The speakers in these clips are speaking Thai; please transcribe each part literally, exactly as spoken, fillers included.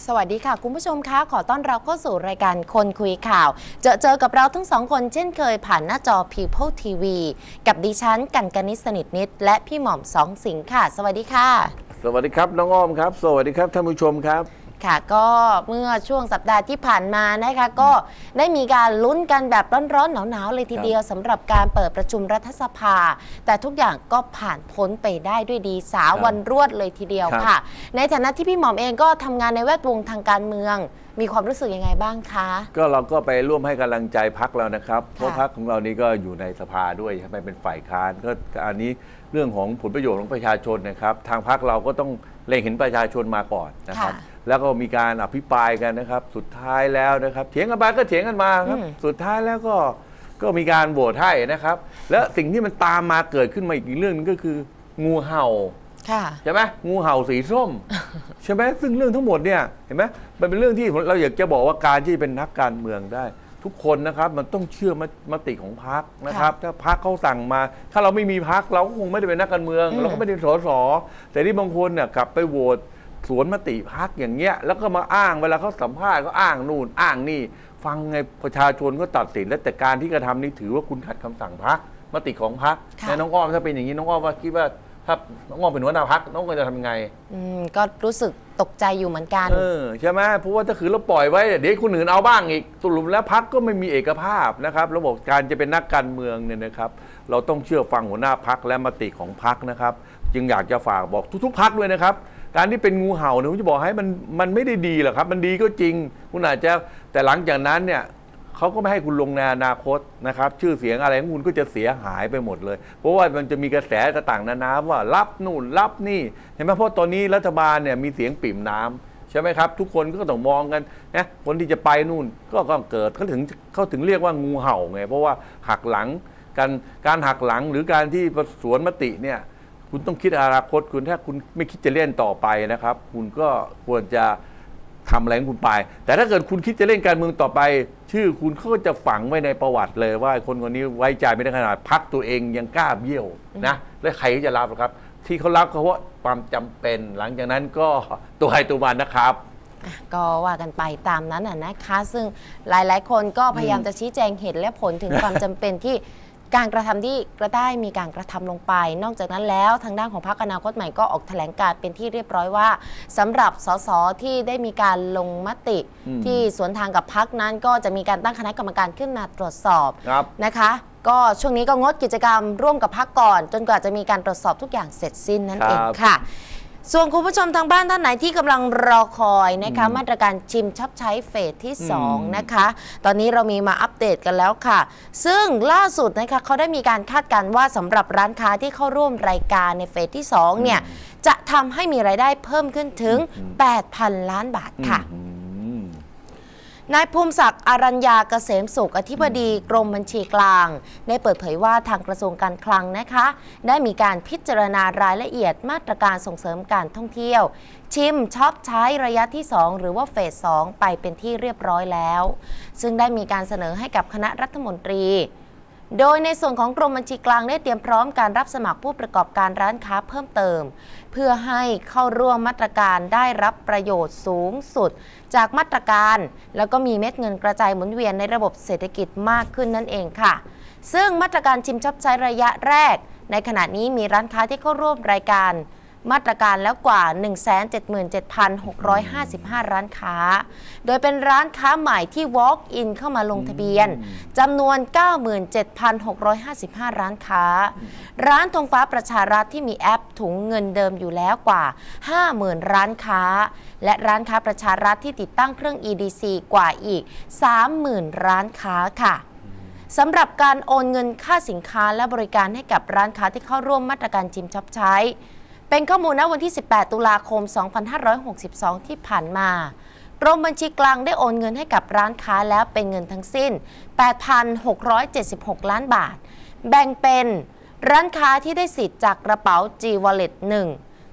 สวัสดีค่ะคุณผู้ชมคะขอต้อนรับเข้าสู่รายการคนคุยข่าวเจอเจอกับเราทั้งสองคนเช่นเคยผ่านหน้าจอ People ที วี กับดิฉันกันกนิษฐ์สนิทนิตและพี่หม่อมสองสิงห์ค่ะสวัสดีค่ะสวัสดีครับน้องอ้อมครับสวัสดีครับท่านผู้ชมครับค่ะก็เมื่อช่วงสัปดาห์ที่ผ่านมานะคะก็ได้มีการลุ้นกันแบบร้อนๆหนาวๆเลยทีเดียวสำหรับการเปิดประชุมรัฐสภาแต่ทุกอย่างก็ผ่านพ้นไปได้ด้วยดีสาวันรวดเลยทีเดียวค่ะในฐานะที่พี่หม่อมเองก็ทำงานในแวดวงทางการเมืองมีความรู้สึกยังไงบ้างคะก็เราก็ไปร่วมให้กำลังใจพรรคเรานะครับเพราะพรรคของเรานี้ก็อยู่ในสภาด้วยใช่ไหมเป็นฝ่ายค้านก็อันนี้เรื่องของผลประโยชน์ของประชาชนนะครับทางพรรคเราก็ต้องเล็งเห็นประชาชนมาก่อนนะครับแล้วก็มีการอภิปรายกันนะครับสุดท้ายแล้วนะครับเถียงกันไปก็เถียงกันมาครับสุดท้ายแล้วก็ก็มีการโหวตให้นะครับและสิ่งที่มันตามมาเกิดขึ้นมาอีกเรื่องนึงก็คืองูเห่าใช่ไหมงูเห่าสีส้มใช่ไหมซึ่งเรื่องทั้งหมดเนี่ยเห็นไหมมันเป็นเรื่องที่เราอยากจะบอกว่าการที่เป็นนักการเมืองได้ทุกคนนะครับมันต้องเชื่อมติของพรรคนะครับถ้าพรรคเขาสั่งมาถ้าเราไม่มีพรรคเราก็คงไม่ได้เป็นนักการเมืองเราก็ไม่ได้สสแต่ที่บางคนเนี่ยกลับไปโหวตสวนมติพรรคอย่างเงี้ยแล้วก็มาอ้างเวลาเขาสัมภาษณ์ก็อ้างนู่นอ้างนี่ฟังไงประชาชนก็ตัดสินและแต่การที่กระทำนี้ถือว่าคุณขัดคำสั่งพรรคมติของพรรคในน้องอ้อมถ้าเป็นอย่างนี้น้องอ้อมว่าคิดว่าถ้าน้องอ้อมเป็นหัวหน้าพรรคน้องก็จะทำยังไงอืมก็รู้สึกตกใจอยู่เหมือนกันเออใช่ไหมเพราะว่าถ้าคือเราปล่อยไว้เดี๋ยวคนอื่นเอาบ้างอีกสรุปแล้วพรรคก็ไม่มีเอกภาพนะครับระบบการจะเป็นนักการเมืองเนี่ยนะครับเราต้องเชื่อฟังหัวหน้าพรรคและมติของพรรคนะครับจึงอยากจะฝากบอกทุกๆพรรคด้วยนะครับการที่เป็นงูเห่าเนี่ยผมจะบอกให้มันมันไม่ได้ดีหรอกครับมันดีก็จริงคุณอาจจะแต่หลังจากนั้นเนี่ยเขาก็ไม่ให้คุณลงในอนาคตนะครับชื่อเสียงอะไรของคุณก็จะเสียหายไปหมดเลยเพราะว่ามันจะมีกระแสต่างๆนานาว่ารับนู่นรับนี่เห็นไหมเพราะตอนนี้รัฐบาลเนี่ยมีเสียงปิ่มน้ำใช่ไหมครับทุกคนก็ต้องมองกันนะคนที่จะไปนู่นก็ต้องเกิดเขาถึงเขาถึงเรียกว่างูเห่าไงเพราะว่าหักหลังการการหักหลังหรือการที่สวนมติเนี่ยคุณต้องคิดอนาคตคุณถ้าคุณไม่คิดจะเล่นต่อไปนะครับคุณก็ควรจะทำอะไรของคุณไปแต่ถ้าเกิดคุณคิดจะเล่นการเมืองต่อไปชื่อคุณเขาก็จะฝังไว้ในประวัติเลยว่าคนคนนี้ไว้ใจไม่ได้ขนาดพักตัวเองยังกล้าเบี้ยวนะแล้วใครจะรับครับที่เขารับเขาเพราะความจำเป็นหลังจากนั้นก็ตัวใครตัวมันนะครับก็ว่ากันไปตามนั้นนะคะซึ่งหลายๆคนก็พยายามจะชี้แจงเหตุและผลถึงความจำเป็นที่การกระทำที่กระได้มีการกระทำลงไปนอกจากนั้นแล้วทางด้านของพรรคอนาคตใหม่ก็ออกแถลงการเป็นที่เรียบร้อยว่าสำหรับสสที่ได้มีการลงมติที่สวนทางกับพรรคนั้นก็จะมีการตั้งคณะกรรมการขึ้นมาตรวจสอบนะคะก็ช่วงนี้ก็งดกิจกรรมร่วมกับพรรคก่อนจนกว่าจะมีการตรวจสอบทุกอย่างเสร็จสิ้นนั่นเองค่ะส่วนคุณผู้ชมทางบ้านท่านไหนที่กำลังรอคอยนะคะมาตรการชิมช็อปใช้เฟสที่สองนะคะตอนนี้เรามีมาอัปเดตกันแล้วค่ะซึ่งล่าสุดนะคะเขาได้มีการคาดการณ์ว่าสำหรับร้านค้าที่เข้าร่วมรายการในเฟสที่สองเนี่ยจะทำให้มีรายได้เพิ่มขึ้นถึง แปดพัน ล้านบาทค่ะนายภูมิศักดิ์อรัญญาเกษมสุขอธิบดีกรมบัญชีกลางได้เปิดเผยว่าทางกระทรวงการคลังนะคะได้มีการพิจารณารายละเอียดมาตรการส่งเสริมการท่องเที่ยวชิมช็อปใช้ระยะที่สองหรือว่าเฟสสองไปเป็นที่เรียบร้อยแล้วซึ่งได้มีการเสนอให้กับคณะรัฐมนตรีโดยในส่วนของกรมบัญชีกลางได้เตรียมพร้อมการรับสมัครผู้ประกอบการร้านค้าเพิ่มเติมเพื่อให้เข้าร่วมมาตรการได้รับประโยชน์สูงสุดจากมาตรการแล้วก็มีเม็ดเงินกระจายหมุนเวียนในระบบเศรษฐกิจมากขึ้นนั่นเองค่ะซึ่งมาตรการชิมช็อปใช้ระยะแรกในขณะนี้มีร้านค้าที่เข้าร่วมรายการมาตรการแล้วกว่า หนึ่งแสนเจ็ดหมื่นเจ็ดพันหกร้อยห้าสิบห้า ร้านค้าโดยเป็นร้านค้าใหม่ที่ walk in เข้ามาลงทะเบียนจำนวน เก้าหมื่นเจ็ดพันหกร้อยห้าสิบห้า ร้านค้าร้านธงฟ้าประชารัฐที่มีแอปถุงเงินเดิมอยู่แล้วกว่า ห้าหมื่น ร้านค้าและร้านค้าประชารัฐที่ติดตั้งเครื่อง อี ดี ซี กว่าอีก สามหมื่น ร้านค้าค่ะสำหรับการโอนเงินค่าสินค้าและบริการให้กับร้านค้าที่เข้าร่วมมาตรการชิมช็อปใช้เป็นข้อมูลณวันที่สิบแปดตุลาคมสองพันห้าร้อยหกสิบสองที่ผ่านมากรมบัญชีกลางได้โอนเงินให้กับร้านค้าแล้วเป็นเงินทั้งสิ้น แปดพันหกร้อยเจ็ดสิบหก ล้านบาทแบ่งเป็นร้านค้าที่ได้สิทธิ์จากกระเป๋า G Wallet หนึ่ง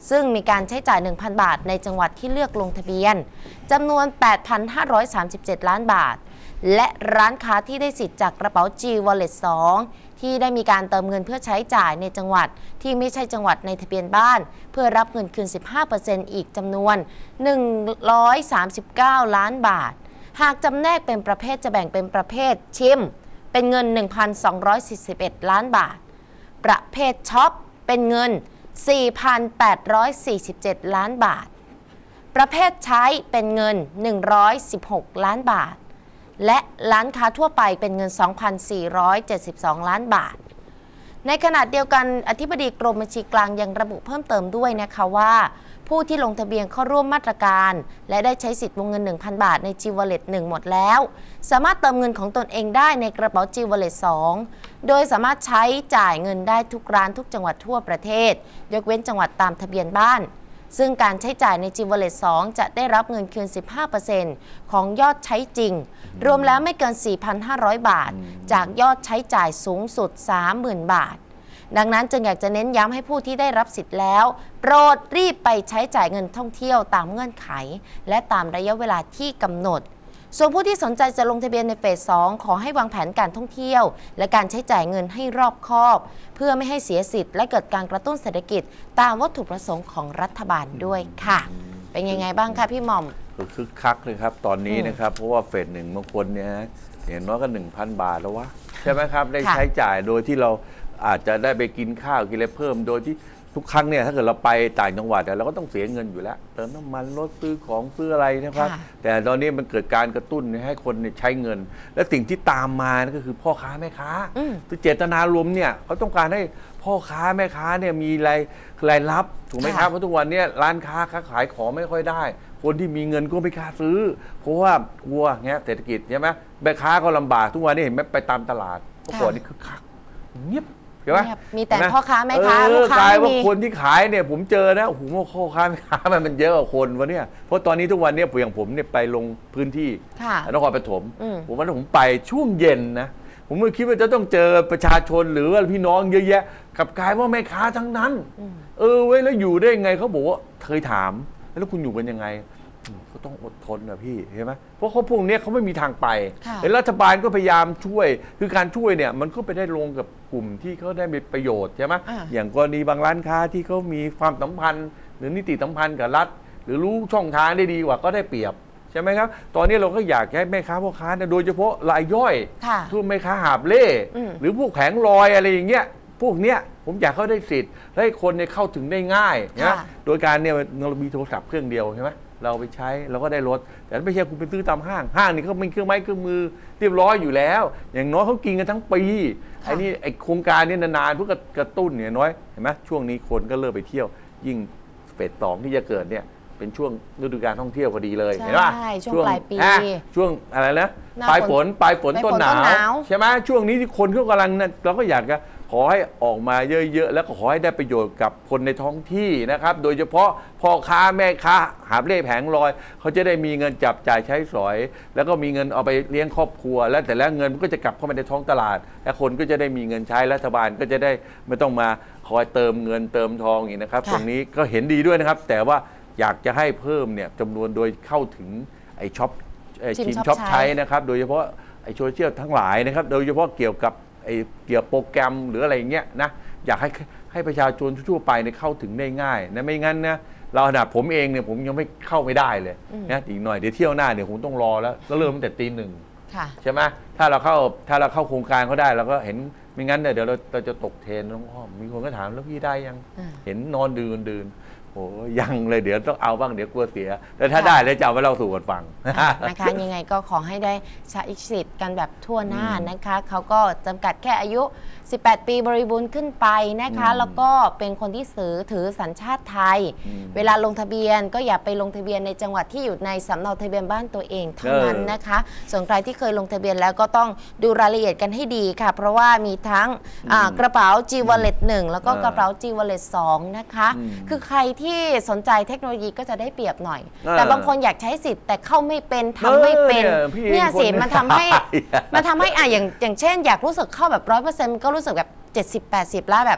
ซึ่งมีการใช้จ่าย หนึ่งพัน บาทในจังหวัดที่เลือกลงทะเบียนจำนวน แปดพันห้าร้อยสามสิบเจ็ด ล้านบาทและร้านค้าที่ได้สิทธิ์จากกระเป๋า G Wallet สอง ที่ได้มีการเติมเงินเพื่อใช้จ่ายในจังหวัดที่ไม่ใช่จังหวัดในทะเบียนบ้านเพื่อรับเงินคืน สิบห้าเปอร์เซ็นต์ อีกจำนวน หนึ่งร้อยสามสิบเก้า ล้านบาทหากจำแนกเป็นประเภทจะแบ่งเป็นประเภทชิมเป็นเงิน หนึ่งพันสองร้อยสี่สิบเอ็ด ล้านบาทประเภทช็อปเป็นเงิน สี่พันแปดร้อยสี่สิบเจ็ด ล้านบาทประเภทใช้เป็นเงิน หนึ่งร้อยสิบหก ล้านบาทและร้านค้าทั่วไปเป็นเงิน สองพันสี่ร้อยเจ็ดสิบสอง ล้านบาทในขณะเดียวกันอธิบดีกรมบัญชีกลางยังระบุเพิ่มเติมด้วยนะคะว่าผู้ที่ลงทะเบียนเข้าร่วมมาตรการและได้ใช้สิทธิ์วงเงิน หนึ่งพัน บาทใน G Wallet หนึ่งหมดแล้วสามารถเติมเงินของตนเองได้ในกระเป๋า G Wallet สอง โดยสามารถใช้จ่ายเงินได้ทุกร้านทุกจังหวัดทั่วประเทศยกเว้นจังหวัดตามทะเบียนบ้านซึ่งการใช้จ่ายใน G Wallet สอง จะได้รับเงินคืน สิบห้าเปอร์เซ็นต์ ของยอดใช้จริงรวมแล้วไม่เกิน สี่พันห้าร้อย บาทจากยอดใช้จ่ายสูงสุด สามหมื่น บาทดังนั้นจึงอยากจะเน้นย้ำให้ผู้ที่ได้รับสิทธิ์แล้วโปรดรีบไปใช้จ่ายเงินท่องเที่ยวตามเงื่อนไขและตามระยะเวลาที่กำหนดส่วนผู้ที่สนใจจะลงทะเบียนในเฟส สอง ขอให้วางแผนการท่องเที่ยวและการใช้จ่ายเงินให้รอบคอบเพื่อไม่ให้เสียสิทธิ์และเกิดการกระตุ้นเศรษฐกิจตามวัตถุประสงค์ของรัฐบาลด้วยค่ะเป็นยังไงบ้างคะพี่หม่อมก็คึกคักเลยครับตอนนี้นะครับเพราะว่าเฟสหนึ่งบางคนเนี่ยอย่างน้อยก็ หนึ่งพัน บาทแล้ววะใช่ไหมครับได้ใช้จ่ายโดยที่เราอาจจะได้ไปกินข้าวกินอะไรเพิ่มโดยที่ทุกครั้งเนี่ยถ้าเกิดเราไปต่างจังหวัดเราก็ต้องเสียเงินอยู่แล้วเติมน้ำมันรถซื้อของซื้ออะไรนะครับแต่ตอนนี้มันเกิดการกระตุ้นให้คนใช้เงินและสิ่งที่ตามมาก็คือพ่อค้าแม่ค้าคือเจตนารมณ์เนี่ยเขาต้องการให้พ่อค้าแม่ค้าเนี่ยมีรายรายรับถูกไหมครับเพราะทุกวันนี้ร้านค้าค้าขายของไม่ค่อยได้คนที่มีเงินก็ไม่กล้าซื้อเพราะว่ากลัวเงี้ยเศรษฐกิจใช่ไหมแม่ค้าก็ลำบากทุกวันนี้เห็นไหมไปตามตลาดเมื่อก่อนนี่คึกคักเงียบใช่ไหมมีแต่พ่อค้าแม่ค้าลูกค้าไม่มีกลายว่าคนที่ขายเนี่ยผมเจอนะโอ้โหพ่อค้าแม่ค้ามันมันเยอะกว่าคนวะเนี่ยเพราะตอนนี้ทุกวันเนี่ยอย่างผมเนี่ยไปลงพื้นที่นครปฐมผมว่าผมไปช่วงเย็นนะผมไม่คิดว่าจะต้องเจอประชาชนหรือว่าพี่น้องเยอะแยะกับกลายว่าแม่ค้าทั้งนั้นเออเว้ยแล้วอยู่ได้ไงเขาบอกว่าเคยถามแล้วคุณอยู่กันยังไงก็ต้องอดทนนะพี่เห็นไหมเพราะเขาพวกนี้เขาไม่มีทางไปแล้วรัฐบาลก็พยายามช่วยคือการช่วยเนี่ยมันก็ไปได้ลงกับกลุ่มที่เขาได้มีประโยชน์ใช่ไหมอย่างกรณีบางร้านค้าที่เขามีความสัมพันธ์หรือนิติสัมพันธ์กับรัฐหรือรู้ช่องทางได้ดีกว่าก็ได้เปรียบใช่ไหมครับตอนนี้เราก็อยากให้แม่ค้าพ่อค้าโดยเฉพาะรายย่อยทุกแม่ค้าหาบเล่หรือพวกแผงลอยอะไรอย่างเงี้ยพวกเนี้ยผมอยากเขาได้สิทธิ์ให้คนเนี่ยเข้าถึงได้ง่ายนะโดยการเนี่ยเรามีโทรศัพท์เครื่องเดียวใช่ไหมเราไปใช้เราก็ได้ลดแต่ไม่ใช่คุณไปซื้อตามห้างห้างนี่เขาเป็นเครื่องไม้เครื่องมือเรียบร้อยอยู่แล้วอย่างน้อยเขากินกันทั้งปีไอ้นี่ไอ้โครงการนี้นานๆเพื่อกระตุ้นเนี่ยน้อยเห็นไหมช่วงนี้คนก็เริ่มไปเที่ยวยิ่งเฟสสองที่จะเกิดเนี่ยเป็นช่วงฤดูกาลท่องเที่ยวพอดีเลยเห็นป่ะช่วงปลายปีช่วงอะไรนะปลายฝนปลายฝนต้นหนาวใช่ไหมช่วงนี้ที่คนเขากำลังเราก็อยากจะขอให้ออกมาเยอะๆแล้วก็ขอให้ได้ประโยชน์กับคนในท้องที่นะครับโดยเฉพาะพ่อค้าแม่ค้าหาบเล่แผงลอยเขาจะได้มีเงินจับจ่ายใช้สอยแล้วก็มีเงินเอาไปเลี้ยงครอบครัวแล้วแต่แล้วเงินมันก็จะกลับเข้ามาในท้องตลาดและคนก็จะได้มีเงินใช้รัฐบาลก็จะได้ไม่ต้องมาคอยเติมเงินเติมทองอย่างนะครับตรงนี้ก็เห็นดีด้วยนะครับแต่ว่าอยากจะให้เพิ่มเนี่ยจำนวนโดยเข้าถึงไอ้ช็อปชิมช็อปใช้นะครับโดยเฉพาะไอ้โซเชียลทั้งหลายนะครับโดยเฉพาะเกี่ยวกับไอ้เกี่ยวโปรแกรมหรืออะไรเงี้ยนะอยากให้ให้ประชาชนทั่วไปเนี่ยเข้าถึงได้ง่ายนะไม่งั้นนะเราขนาดผมเองเนี่ยผมยังไม่เข้าไม่ได้เลยนะอีกหน่อยเดี๋ยวเที่ยวหน้าเนี่ยผมต้องรอแล้วแล้วเริ่มตั้งแต่ตีหนึ่งใช่ไหมถ้าเราเข้าถ้าเราเข้าโครงการเขาได้เราก็เห็นไม่งั้นเนี่ยเดี๋ยวเราเราจะตกเทรนน้องอ้อมมีคนก็ถามแล้วพี่ได้ยังเห็นนอนดื่นดื่นโอ้ยังเลยเดี๋ยวต้องเอาบ้างเดี๋ยวกลัวเสียแต่ถ้าได้แล้วจะเอาไปเล่าสู่กันฟังนะคะยังไงก็ขอให้ได้ใช้สิทธิ์กันแบบทั่วหน้านะคะเขาก็จำกัดแค่อายุสิบแปดปีบริบูรณ์ขึ้นไปนะคะแล้วก็เป็นคนที่ถือถือสัญชาติไทยเวลาลงทะเบียนก็อย่าไปลงทะเบียนในจังหวัดที่อยู่ในสำเนาทะเบียนบ้านตัวเองเท่านั้นนะคะส่วนใครที่เคยลงทะเบียนแล้วก็ต้องดูรายละเอียดกันให้ดีค่ะเพราะว่ามีทั้งกระเป๋า G Wallet หนึ่งแล้วก็กระเป๋า G Wallet สองนะคะคือใครที่สนใจเทคโนโลยีก็จะได้เปรียบหน่อยแต่บางคนอยากใช้สิทธิ์แต่เข้าไม่เป็นทำไม่เป็นเนี่ยสิมันทำให้มันทำให้อ่ะอย่างอย่างเช่นอยากรู้สึกเข้าแบบร้อยเปอร์เซ็นต์ก็รู้สึกแบบเจ็ดสิบแปดสิบแล้วแบบ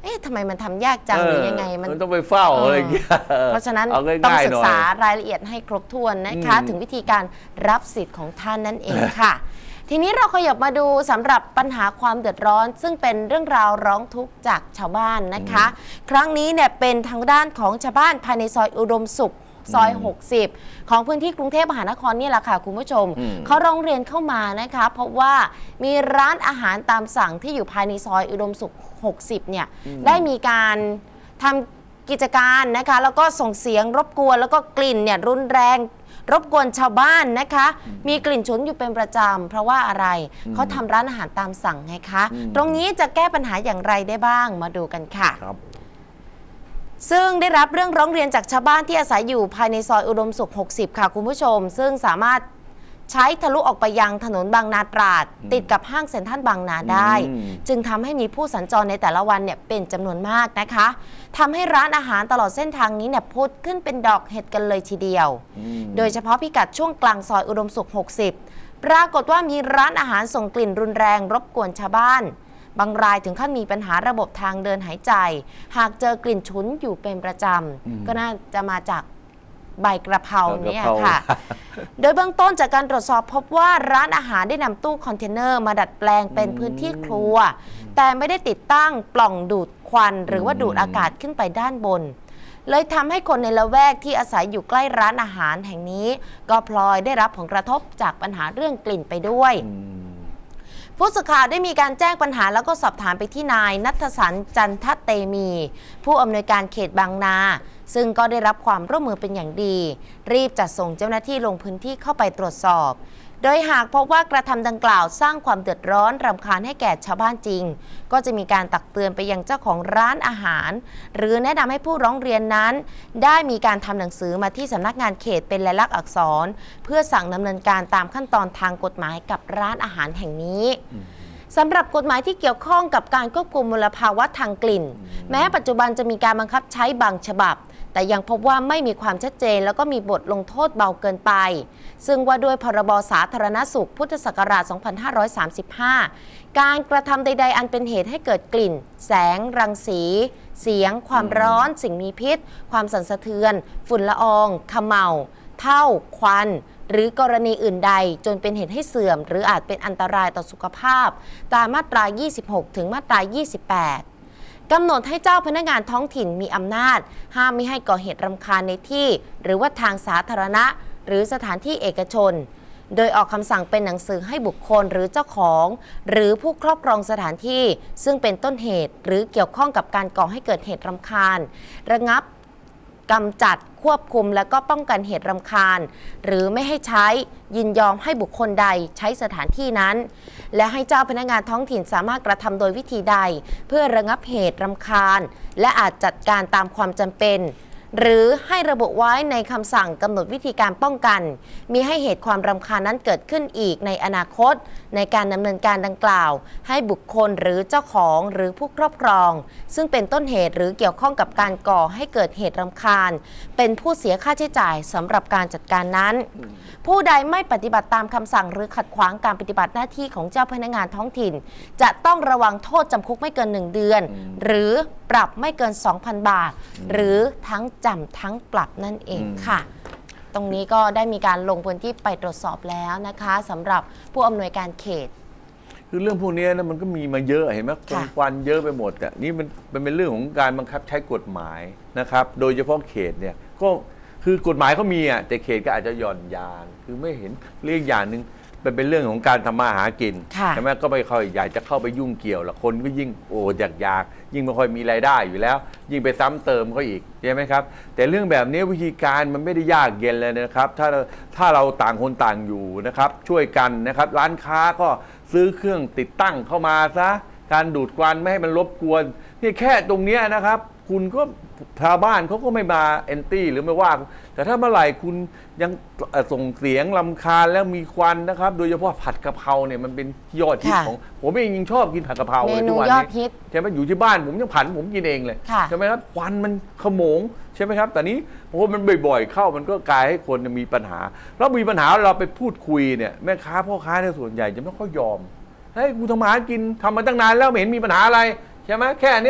เอ๊ะทำไมมันทำยากจังหรือยังไงมันมันต้องไปเฝ้าอะไรอย่างเงี้ยเพราะฉะนั้นเอาง่ายๆต้องศึหน่กอยษารายละเอียดให้ครบถ้วนนะคะอืมถึงวิธีการรับสิทธิ์ของท่านนั่นเองค่ะ ทีนี้เราขยับมาดูสำหรับปัญหาความเดือดร้อน ซึ่งเป็นเรื่องราวร้องทุกข์จากชาวบ้านนะคะ ครั้งนี้เนี่ยเป็นทางด้านของชาวบ้านภายในซอยอุดมสุขซอย หกสิบ ของพื้นที่กรุงเทพมหานครนี่แหละค่ะคุณผู้ชมอืมเขาร้องเรียนเข้ามานะคะเพราะว่ามีร้านอาหารตามสั่งที่อยู่ภายในซอยอุดมสุข หกสิบ เนี่ยได้มีการทำกิจการนะคะแล้วก็ส่งเสียงรบกวนแล้วก็กลิ่นเนี่ยรุนแรงรบกวนชาวบ้านนะคะ มีกลิ่นฉุนอยู่เป็นประจำเพราะว่าอะไรเขาทำร้านอาหารตามสั่งไงคะ ตรงนี้จะแก้ปัญหาอย่างไรได้บ้างมาดูกันค่ะครับซึ่งได้รับเรื่องร้องเรียนจากชาวบ้านที่อาศัยอยู่ภายในซอยอุดมสุข หกสิบ ค่ะคุณผู้ชม ซึ่งสามารถใช้ทะลุออกไปยังถนนบางนาตราด ติดกับห้างเซ็นทรัลบางนาได้อืมจึงทำให้มีผู้สัญจรในแต่ละวันเนี่ยเป็นจำนวนมากนะคะทำให้ร้านอาหารตลอดเส้นทางนี้เนี่ยพุดขึ้นเป็นดอกเห็ดกันเลยทีเดียว โดยเฉพาะพิกัดช่วงกลางซอยอุดมสุข หกสิบ ปรากฏว่ามีร้านอาหารส่งกลิ่นรุนแรงรบกวนชาวบ้าน บางรายถึงขั้นมีปัญหาระบบทางเดินหายใจ หากเจอกลิ่นฉุนอยู่เป็นประจำก็น่าจะมาจากใบกระเพราเนี่ยใบกระเพราค่ะ โดยเบื้องต้นจากการตรวจสอบพบว่าร้านอาหารได้นำตู้คอนเทนเนอร์มาดัดแปลงเป็นพื้นที่ครัว แต่ไม่ได้ติดตั้งปล่องดูดควัน หรือว่าดูดอากาศขึ้นไปด้านบน เลยทำให้คนในละแวกที่อาศัยอยู่ใกล้ร้านอาหารแห่งนี้ ก็พลอยได้รับผลกระทบจากปัญหาเรื่องกลิ่นไปด้วย ผู้สื่อข่าวได้มีการแจ้งปัญหาแล้วก็สอบถามไปที่นายณัฐสันต์จันทเตมี ผู้อำนวยการเขตบางนา ซึ่งก็ได้รับความร่วมมือเป็นอย่างดี รีบจัดส่งเจ้าหน้าที่ลงพื้นที่เข้าไปตรวจสอบ โดยหากพบว่ากระทำดังกล่าวสร้างความเดือดร้อนรำคาญให้แก่ชาวบ้านจริง ก็จะมีการตักเตือนไปยังเจ้าของร้านอาหาร หรือแนะนำให้ผู้ร้องเรียนนั้น ได้มีการทำหนังสือมาที่สำนักงานเขตเป็นลายลักษณ์อักษร เพื่อสั่งดำเนินการตามขั้นตอนทางกฎหมายกับร้านอาหารแห่งนี้สำหรับกฎหมายที่เกี่ยวข้องกับการควบคุมมลภาวะทางกลิ่น แม้ปัจจุบันจะมีการบังคับใช้บางฉบับ แต่ยังพบว่าไม่มีความชัดเจนแล้วก็มีบทลงโทษเบาเกินไป ซึ่งว่าด้วยพรบสาธารณสุขพุทธศักราช สองพันห้าร้อยสามสิบห้า การกระทำใด ๆ อันเป็นเหตุให้เกิดกลิ่น แสง รังสี เสียง ความร้อน สิ่งมีพิษ ความสั่นสะเทือน ฝุ่นละอองเขม่าเท่า ควัน หรือกรณีอื่นใดจนเป็นเหตุให้เสื่อม หรืออาจเป็นอันตรายต่อสุขภาพ ตามมาตรา ยี่สิบหก ถึงมาตรา ยี่สิบแปด กำหนดให้เจ้าพนักงานท้องถิ่นมีอำนาจ ห้ามไม่ให้ก่อเหตุรำคาญในที่ หรือว่าทางสาธารณะ หรือสถานที่เอกชน โดยออกคำสั่งเป็นหนังสือให้บุคคลหรือเจ้าของ หรือผู้ครอบครองสถานที่ ซึ่งเป็นต้นเหตุหรือเกี่ยวข้องกับการก่อให้เกิดเหตุรำคาญ ระงับกำจัดควบคุมและก็ป้องกันเหตุรำคาญ หรือไม่ให้ใช้ยินยอมให้บุคคลใดใช้สถานที่นั้น และให้เจ้าพนักงานท้องถิ่นสามารถกระทำโดยวิธีใด เพื่อระงับเหตุรำคาญ และอาจจัดการตามความจำเป็น หรือให้ระบุไว้ในคำสั่งกำหนดวิธีการป้องกันมิให้เหตุความรำคาญนั้นเกิดขึ้นอีกในอนาคต ในการดำเนินการดังกล่าว ให้บุคคลหรือเจ้าของหรือผู้ครอบครอง ซึ่งเป็นต้นเหตุหรือเกี่ยวข้องกับการก่อให้เกิดเหตุรำคาญ เป็นผู้เสียค่าใช้จ่ายสำหรับการจัดการนั้น ผู้ใดไม่ปฏิบัติตามคำสั่งหรือขัดขวางการปฏิบัติหน้าที่ของเจ้าพนักงานท้องถิ่น จะต้องระวังโทษจำคุกไม่เกินหนึ่งเดือน หรือปรับไม่เกิน สองพัน บาท หรือทั้งจำทั้งปรับนั่นเองค่ะ ตรงนี้ก็ได้มีการลงพื้นที่ไปตรวจสอบแล้วนะคะสำหรับผู้อำนวยการเขตคือเรื่องพวกนี้นะมันก็มีมาเยอะเห็นไหมควันควันเยอะไปหมดแต่นี่มันมันเป็นเรื่องของการบังคับใช้กฎหมายนะครับ โดยเฉพาะเขตเนี่ยก็คือกฎหมายเขามีอ่ะแต่เขตก็อาจจะหย่อนยานคือไม่เห็นเรื่องอย่างหนึ่งมันเป็นเรื่องของการทำมาหากินใช่ไหมก็ไม่ค่อยอยากจะเข้าไปยุ่งเกี่ยวละคนก็ยิ่งโอ้อยากอยากยิ่งไม่ค่อยมีรายได้อยู่แล้ว ยิ่งไปซ้ำเติมเขาอีกใช่ไหมครับแต่เรื่องแบบนี้วิธีการมันไม่ได้ยากเย็นเลยนะครับถ้าถ้าเราต่างคนต่างอยู่นะครับช่วยกันนะครับร้านค้าก็ซื้อเครื่องติดตั้งเข้ามาซะการดูดควันไม่ให้มันรบกวนนี่แค่ตรงนี้นะครับคุณก็ชาวบ้านเขาก็ไม่มาแอนตี้หรือไม่ว่าแต่ถ้าเมื่อไหร่คุณยังส่งเสียงรำคาญแล้วมีควันนะครับโดยเฉพาะผัดกะเพราเนี่ยมันเป็นยอดฮิตของผมเองยังชอบกินผัดกะเพราเลยทุกวันนี้ใช่ไหมอยู่ที่บ้านผมยังผัดผมกินเองเลยใช่ไหมครับควันมันขโมงใช่ไหมครับแต่นี้พอมันบ่อยๆเข้ามันก็กลายให้คนมีปัญหาแล้วมีปัญหาเราไปพูดคุยเนี่ยแม่ค้าพ่อค้าในส่วนใหญ่จะไม่ค่อยยอมเฮ้ยกูทำมาหากินทำมาตั้งนานแล้วไม่เห็นมีปัญหาอะไรใช่ไหมแค่เนี้ย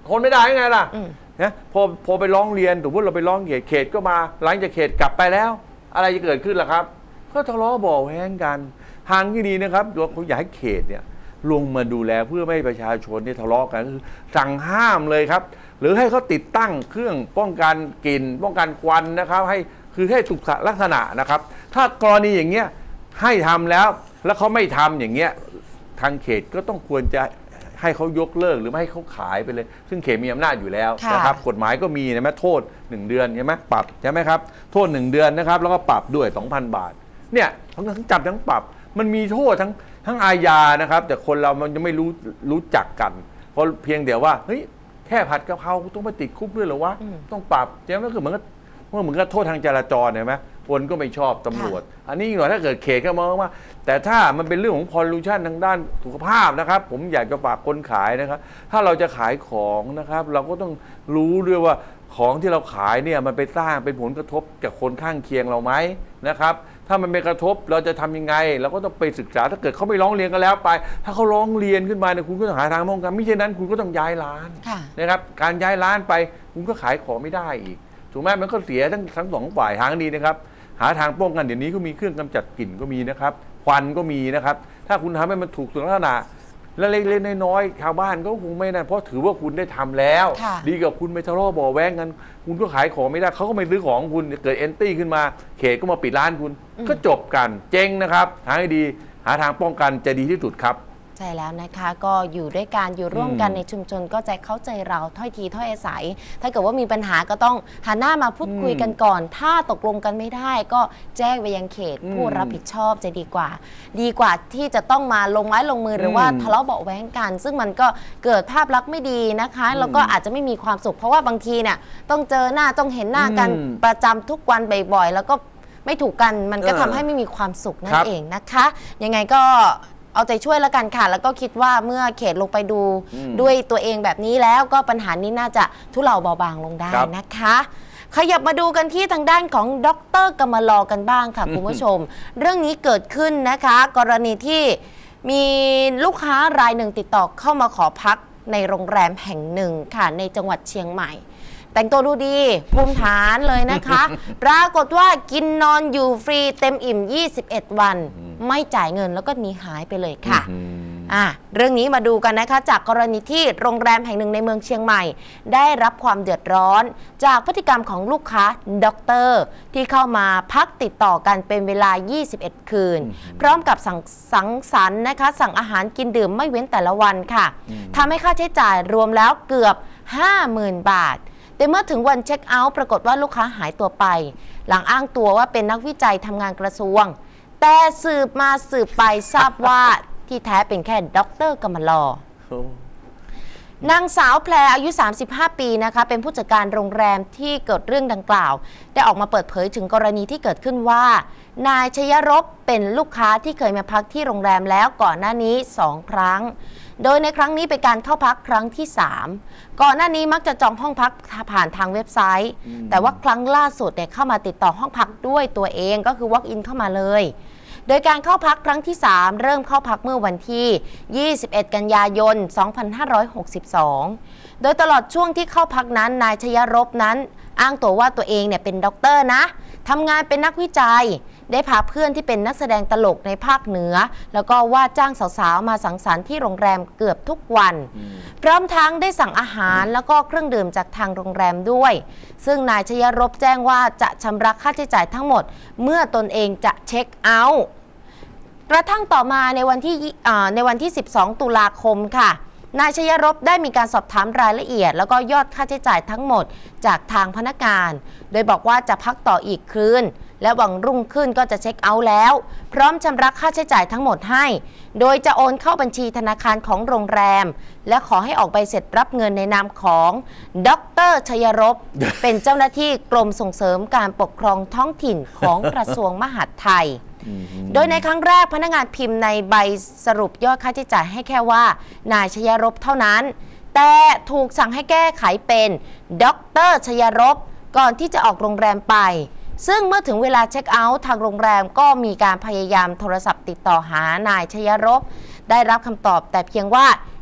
ทนไม่ได้ยังไงล่ะอืมนะพอพอไปร้องเรียนสมมติเราไปร้องเขตเขตก็มาหลังจากเขตกลับไปแล้ว อะไรจะเกิดขึ้นล่ะครับก็ทะเลาะเบาะแว้งกันทางที่ดีนะครับเราอยากให้เขตเนี่ยลงมาดูแลเพื่อไม่ให้ประชาชนที่ทะเลาะกันคือสั่งห้ามเลยครับหรือให้เขาติดตั้งเครื่องป้องกันกลิ่นป้องกันควันนะครับให้คือให้ถูกลักษณะนะครับถ้ากรณีอย่างเงี้ยให้ทำแล้วแล้วเขาไม่ทำอย่างเงี้ยทางเขตก็ต้องควรจะให้เขายกเลิกหรือไม่ให้เขาขายไปเลยซึ่งเขตมีอำนาจอยู่แล้วนะครับกฎหมายก็มีนะแม่โทษหนึ่งเดือนใช่ไหมปรับใช่ไหมครับโทษหนึ่งเดือนนะครับแล้วก็ปรับด้วย สองพัน บาทเนี่ยทั้งทั้งจับทั้งปรับมันมีโทษทั้งทั้งอาญานะครับแต่คนเรามันจะไม่รู้รู้จักกันเพราะเพียงเดียวว่าเฮ้ยแค่ผัดกะเพราต้องไปติดคุกด้วยเหรอวะต้องปรับใช่ไหมก็คือเหมือนกับเหมือนกับโทษทางจราจรเห็นไหมคนก็ไม่ชอบตำรวจอันนี้หน่อยถ้าเกิดเขตก็มองว่าแต่ถ้ามันเป็นเรื่องของพอลลูชันทางด้านสุขภาพนะครับผมอยากจะฝากคนขายนะครับถ้าเราจะขายของนะครับเราก็ต้องรู้ด้วยว่าของที่เราขายเนี่ยมันไปสร้างเป็นผลกระทบกับคนข้างเคียงเราไหมนะครับถ้ามันไม่กระทบเราจะทำยังไงเราก็ต้องไปศึกษาถ้าเกิดเขาไม่ร้องเรียนกันแล้วไปถ้าเขาร้องเรียนขึ้นมาเนี่ยคุณก็ต้องหาทางป้องกันไม่เช่นนั้นคุณก็ต้องย้ายร้านนะครับการย้ายร้านไปคุณก็ขายของไม่ได้อีกถูกไหมมันก็เสียทั้งทั้งสองฝ่ายทางดีนะครับหาทางป้องกันเดี๋ยวนี้ก็มีเครื่องกำจัดกลิ่นก็มีนะครับควันก็มีนะครับถ้าคุณทำให้มันถูกสุขลักษณะและเล็กๆน้อยๆชาวบ้านก็คงไม่นั่นเพราะถือว่าคุณได้ทำแล้วดีกับคุณไม่ทะเลาะเบาะแว้งกันคุณก็ขายของไม่ได้เขาก็ไม่ซื้อของคุณเกิดแอนตี้ขึ้นมาเขตก็มาปิดร้านคุณก็จบกันเจ๊งนะครับทางให้ดีหาทางป้องกันจะดีที่สุดครับใช่แล้วนะคะก็อยู่ด้วยกันอยู่ร่วมกันในชุมชนก็ใจเข้าใจเราถ้อยทีถ้อยอาศัยถ้าเกิดว่ามีปัญหาก็ต้องหันหน้ามาพูดคุยกันก่อน ถ้าตกลงกันไม่ได้ก็แจ้งไปยังเขตผู้รับผิดชอบจะดีกว่าดีกว่าที่จะต้องมาลงไม้ลงมือหรือว่าทะเลาะเบาะแว้งกันซึ่งมันก็เกิดภาพลักษณ์ไม่ดีนะคะแล้วก็อาจจะไม่มีความสุขเพราะว่าบางทีเนี่ยต้องเจอหน้าต้องเห็นหน้ากันประจำทุกวันบ่อยๆแล้วก็ไม่ถูกกันมันก็ทำให้ไม่มีความสุขนั่นเองนะคะยังไงก็เอาใจช่วยแล้วกันค่ะแล้วก็คิดว่าเมื่อเขตลงไปดูด้วยตัวเองแบบนี้แล้วก็ปัญหานี้น่าจะทุเลาเบาบางลงได้นะคะขยับมาดูกันที่ทางด้านของดร.กมลกันบ้างค่ะ คุณผู้ชม เรื่องนี้เกิดขึ้นนะคะกรณีที่มีลูกค้ารายหนึ่งติดต่อเข้ามาขอพักในโรงแรมแห่งหนึ่งค่ะในจังหวัดเชียงใหม่แต่งตัวดูดีภูมิฐานเลยนะคะ ปรากฏว่ากินนอนอยู่ฟรีเต็มอิ่มยี่สิบเอ็ดวันไม่จ่ายเงินแล้วก็หนีหายไปเลยค่ะอ่ะเรื่องนี้มาดูกันนะคะจากกรณีที่โรงแรมแห่งหนึ่งในเมืองเชียงใหม่ได้รับความเดือดร้อนจากพฤติกรรมของลูกค้าด็อกเตอร์ที่เข้ามาพักติดต่อกันเป็นเวลายี่สิบเอ็ดคืนพร้อมกับสังสังสรรค์นะคะสั่งอาหารกินดื่มไม่เว้นแต่ละวันค่ะทำให้ค่าใช้จ่ายรวมแล้วเกือบ ห้าหมื่น บาทแต่เมื่อถึงวันเช็คเอาท์ปรากฏว่าลูกค้าหายตัวไปหลังอ้างตัวว่าเป็นนักวิจัยทำงานกระทรวงแต่สืบมาสืบไปทราบว่าที่แท้เป็นแค่ด็อกเตอร์กมลนางสาวแพรอายุ สามสิบห้า ปีนะคะเป็นผู้จัดการโรงแรมที่เกิดเรื่องดังกล่าวได้ออกมาเปิดเผยถึงกรณีที่เกิดขึ้นว่านายชยรบเป็นลูกค้าที่เคยมาพักที่โรงแรมแล้วก่อนหน้านี้สองครั้งโดยในครั้งนี้เป็นการเข้าพักครั้งที่สามก่อนหน้านี้มักจะจองห้องพักผ่านทางเว็บไซต์แต่ว่าครั้งล่าสุดเนี่ยเข้ามาติดต่อห้องพักด้วยตัวเองก็คือ walk in เข้ามาเลยโดยการเข้าพักครั้งที่สามเริ่มเข้าพักเมื่อวันที่ยี่สิบเอ็ดกันยายนสองพันห้าร้อยหกสิบสองโดยตลอดช่วงที่เข้าพักนั้นนายชยรบนั้นอ้างตัวว่าตัวเองเนี่ยเป็นด็อกเตอร์นะทำงานเป็นนักวิจัยได้พาเพื่อนที่เป็นนักแสดงตลกในภาคเหนือแล้วก็ว่าจ้างสาวๆมาสังสรรค์ที่โรงแรมเกือบทุกวันพร้อมทั้งได้สั่งอาหารแล้วก็เครื่องดื่มจากทางโรงแรมด้วยซึ่งนายชยรบแจ้งว่าจะชำระค่าใช้จ่ายทั้งหมดเมื่อตนเองจะเช็คเอาท์กระทั่งต่อมาในวันที่ในวันที่สิบสองตุลาคมค่ะนายชยรบได้มีการสอบถามรายละเอียดแล้วก็ยอดค่าใช้จ่ายทั้งหมดจากทางพนักงานโดยบอกว่าจะพักต่ออีกคืนและวันรุ่งขึ้นก็จะเช็คเอาท์แล้วพร้อมชำระค่าใช้จ่ายทั้งหมดให้โดยจะโอนเข้าบัญชีธนาคารของโรงแรมและขอให้ออกใบเสร็จรับเงินในนามของดร.ชยรบ เป็นเจ้าหน้าที่กรมส่งเสริมการปกครองท้องถิ่นของกระทรวงมหาดไทยโดยในครั้งแรกพนักงานพิมพ์ในใบสรุปยอดค่าใช้จ่ายให้แค่ว่านายชยรบเท่านั้นแต่ถูกสั่งให้แก้ไขเป็นดร.ชยรบก่อนที่จะออกโรงแรมไปซึ่งเมื่อถึงเวลาเช็คเอาท์ทางโรงแรมก็มีการพยายามโทรศัพท์ติดต่อหานายชยรบได้รับคำตอบแต่เพียงว่า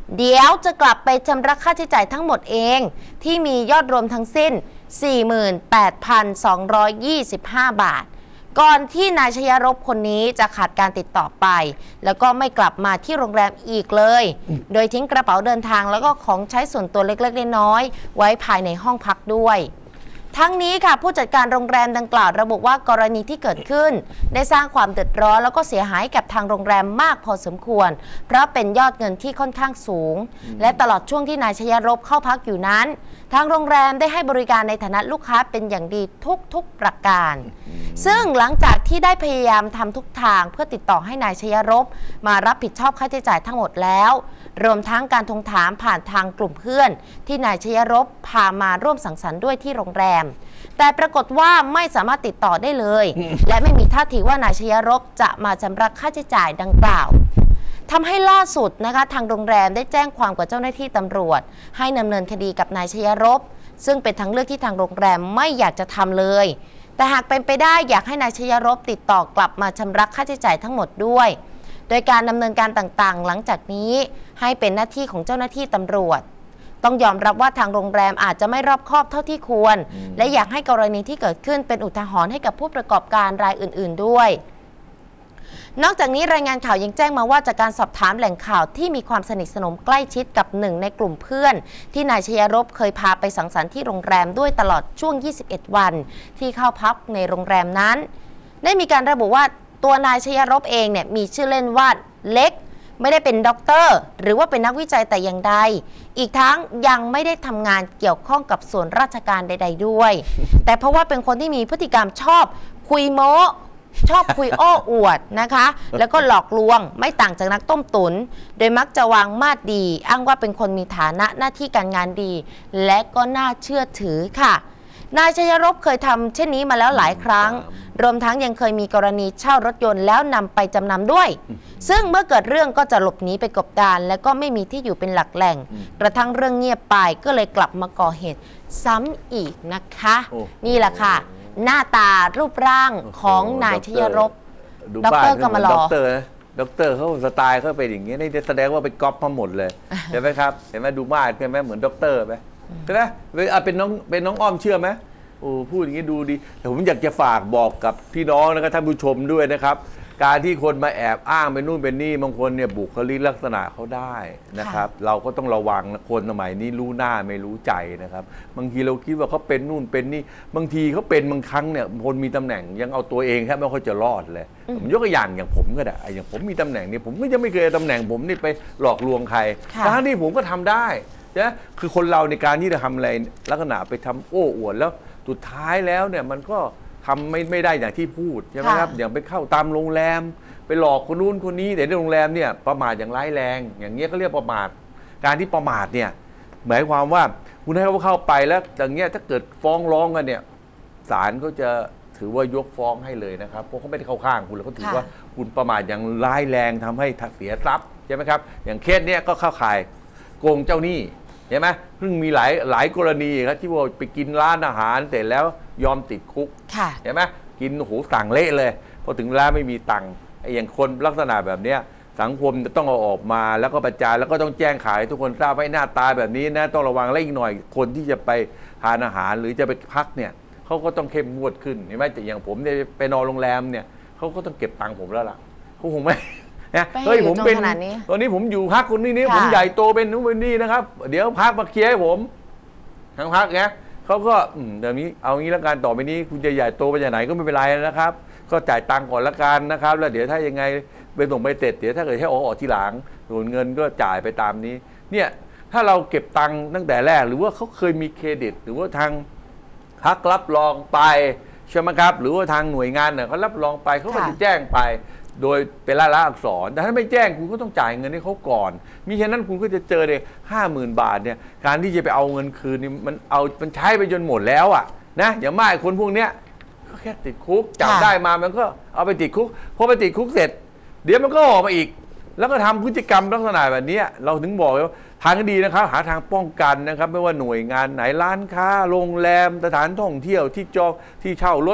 เดี๋ยวจะกลับไปชำระค่าใช้จ่ายทั้งหมดเองที่มียอดรวมทั้งสิ้น สี่หมื่นแปดพันสองร้อยยี่สิบห้า บาทก่อนที่นายชยรบคนนี้จะขาดการติดต่อไปแล้วก็ไม่กลับมาที่โรงแรมอีกเลยโดยทิ้งกระเป๋าเดินทางแล้วก็ของใช้ส่วนตัวเล็กๆน้อยๆไว้ภายในห้องพักด้วยทั้งนี้ค่ะผู้จัดการโรงแรมดังกล่าวระบุว่ากรณีที่เกิดขึ้นได้สร้างความเดือดร้อนแล้วก็เสียหายกับทางโรงแรมมากพอสมควรเพราะเป็นยอดเงินที่ค่อนข้างสูงและตลอดช่วงที่นายชยรบเข้าพักอยู่นั้นทางโรงแรมได้ให้บริการในฐานะลูกค้าเป็นอย่างดีทุกๆประการซึ่งหลังจากที่ได้พยายามทำทุกทางเพื่อติดต่อให้นายชยรบมารับผิดชอบค่าใช้จ่ายทั้งหมดแล้วรวมทั้งการทวงถามผ่านทางกลุ่มเพื่อนที่นายชยรบพามาร่วมสังสรรค์ด้วยที่โรงแรมแต่ปรากฏว่าไม่สามารถติดต่อได้เลยและไม่มีท่าทีว่านายชยรบจะมาชำระค่าใช้จ่ายดังกล่าวทำให้ล่าสุดนะคะทางโรงแรมได้แจ้งความกับเจ้าหน้าที่ตำรวจให้ดำเนินคดีกับนายชยรบซึ่งเป็นทางเลือกที่ทางโรงแรมไม่อยากจะทำเลยแต่หากเป็นไปได้อยากให้นายชยรบติดต่อกลับมาชำระค่าใช้จ่ายทั้งหมดด้วยโดยการดำเนินการต่างๆหลังจากนี้ให้เป็นหน้าที่ของเจ้าหน้าที่ตำรวจต้องยอมรับว่าทางโรงแรมอาจจะไม่รอบคอบเท่าที่ควรและอยากให้กรณีที่เกิดขึ้นเป็นอุทาหรณ์ให้กับผู้ประกอบการรายอื่นๆด้วยนอกจากนี้รายงานข่าวยังแจ้งมาว่าจากการสอบถามแหล่งข่าวที่มีความสนิทสนมใกล้ชิดกับหนึ่งในกลุ่มเพื่อนที่นายชยรบเคยพาไปสังสรรค์ที่โรงแรมด้วยตลอดช่วงยี่สิบเอ็ดวันที่เข้าพักในโรงแรมนั้นได้มีการระบุว่าตัวนายชยรบเองเนี่ยมีชื่อเล่นว่าเล็กไม่ได้เป็นด็อกเตอร์หรือว่าเป็นนักวิจัยแต่อย่างใดอีกทั้งยังไม่ได้ทำงานเกี่ยวข้องกับส่วนราชการใดๆด้วยแต่เพราะว่าเป็นคนที่มีพฤติกรรมชอบคุยโม้ชอบคุยโอ้อวดนะคะแล้วก็หลอกลวงไม่ต่างจากนักต้มตุนโดยมักจะวางมาดดีอ้างว่าเป็นคนมีฐานะหน้าที่การงานดีและก็น่าเชื่อถือค่ะนายชยรบเคยทำเช่นนี้มาแล้วหลายครั้งรวมทั้งยังเคยมีกรณีเช่ารถยนต์แล้วนำไปจำนำด้วยซึ่งเมื่อเกิดเรื่องก็จะหลบหนีไปกบดานและก็ไม่มีที่อยู่เป็นหลักแหล่งกระทั่งเรื่องเงียบไปก็เลยกลับมาก่อเหตุซ้ำอีกนะคะนี่แหละค่ะหน้าตารูปร่างของนายชยรบดร.กมลด็อกเตอร์ด็อกเตอร์เขาสไตล์เขาเป็นอย่างนี้นี่แสดงว่าไปก๊อปมาหมดเลยเห็นไหมครับเห็นไหมดูมาดใช่ไหมเหมือนด็อกเตอร์ไหมใช่ไหมเป็นน้องเป็นน้องอ้อมเชื่อไหมโอ้พูดอย่างนี้ดูดีแต่ผมอยากจะฝากบอกกับพี่น้องนะครับท่านผู้ชมด้วยนะครับการที่คนมาแอบอ้างเป็นนู่นเป็นนี่บางคนเนี่ยบุคลิกลักษณะเขาได้นะครับเราก็ต้องระวังนะคนสมัยนี้รู้หน้าไม่รู้ใจนะครับบางทีเราคิดว่าเขาเป็นนู่นเป็นนี่บางทีเขาเป็นบางครั้งเนี่ยคนมีตำแหน่งยังเอาตัวเองแค่ไม่ค่อยจะรอดเลยผมยกตัวอย่างอย่างผมก็ได้อย่างผมมีตำแหน่งนี่ผมก็ยังไม่เคยตำแหน่งผมนี่ไปหลอกลวงใครทั้งที่ผมก็ทำได้นะคือคนเราในการที่จะทำอะไรลักษณะไปทำโอ้อวดแล้วสุดท้ายแล้วเนี่ยมันก็ทำไม่ไม่ได้อย่างที่พูดใช่ไหมครับอย่างไปเข้าตามโรงแรมไปหลอกคนนู้นคนนี้แต่ในโรงแรมเนี่ยประมาทอย่างร้ายแรงอย่างเงี้ยเขาเรียกประมาทการที่ประมาทเนี่ยหมายความว่าคุณให้เขาเข้าไปแล้วอย่างเงี้ยถ้าเกิดฟ้องร้องกันเนี่ยศาลก็จะถือว่ายกฟ้องให้เลยนะครับเพราะเขาไม่ได้เข้าข้างคุณแล้วเขาถือว่าคุณประมาทอย่างร้ายแรงทำให้เสียทรัพย์ใช่ไหมครับอย่างเคสเนี้ยก็เข้าข่ายโกงเจ้าหนี้เห็นไหมเพิ่งมีหลายหลายกรณีครับที่ว่าไปกินร้านอาหารเสร็จแล้วยอมติดคุกเห็นไหมกินโอ้โหสั่งเละเลยพอถึงเวลาไม่มีตังค์ไอ้อย่างคนลักษณะแบบเนี้ยสังคมจะต้องเอาออกมาแล้วก็ประจานแล้วก็ต้องแจ้งข่าวให้ทุกคนทราบว่าหน้าตาแบบนี้นะต้องระวังและอีกหน่อยคนที่จะไปทานอาหารหรือจะไปพักเนี่ยเขาก็ต้องเข้มงวดขึ้นเห็นไหมแต่อย่างผมเนี่ยไปนอนโรงแรมเนี่ยเขาก็ต้องเก็บตังค์ผมแล้วล่ะเขาคงไม่เฮ้ยผมเป็นตอนนี้ผมอยู่พักคนนี้นี่ผมใหญ่โตเป็นนู้นเป็นนี่นะครับเดี๋ยวพักมาเคลียร์ให้ผมทางพักไงเขาก็เดี๋ยวนี้เอางี้แล้วกันต่อไปนี้คุณจะใหญ่โตไปจากไหนก็ไม่เป็นไรนะครับก็จ่ายตังค์ก่อนละกันนะครับแล้วเดี๋ยวถ้ายังไงไปส่งไปเสร็จเดี๋ยวถ้าเกิดให้ออกออกทีหลังส่วนเงินก็จ่ายไปตามนี้เนี่ยถ้าเราเก็บตังค์ตั้งแต่แรกหรือว่าเขาเคยมีเครดิตหรือว่าทางพักรับรองไปใช่ไหมครับหรือว่าทางหน่วยงานเนี่ยเขารับรองไปเขาก็จะแจ้งไปโดยเป็นลายลักษณ์อักษรแต่ถ้าไม่แจ้งคุณก็ต้องจ่ายเงินให้เขาก่อนมิฉะนั้นคุณก็จะเจอเลยห้าหมื่นบาทเนี่ยการที่จะไปเอาเงินคืนนี่มันเอามันใช้ไปจนหมดแล้วอ่ะนะอย่างมากคนพวกเนี้ยก็แค่ติดคุกจับได้มามันก็เอาไปติดคุกพอไปติดคุกเสร็จเดี๋ยวมันก็ออกมาอีกแล้วก็ทำพฤติกรรมลักษณะแบบนี้เราถึงบอกว่าทางดีนะครับหาทางป้องกันนะครับไม่ว่าหน่วยงานไหนร้านค้าโรงแรมสถานท่องเที่ยวที่จองที่เช่ารถ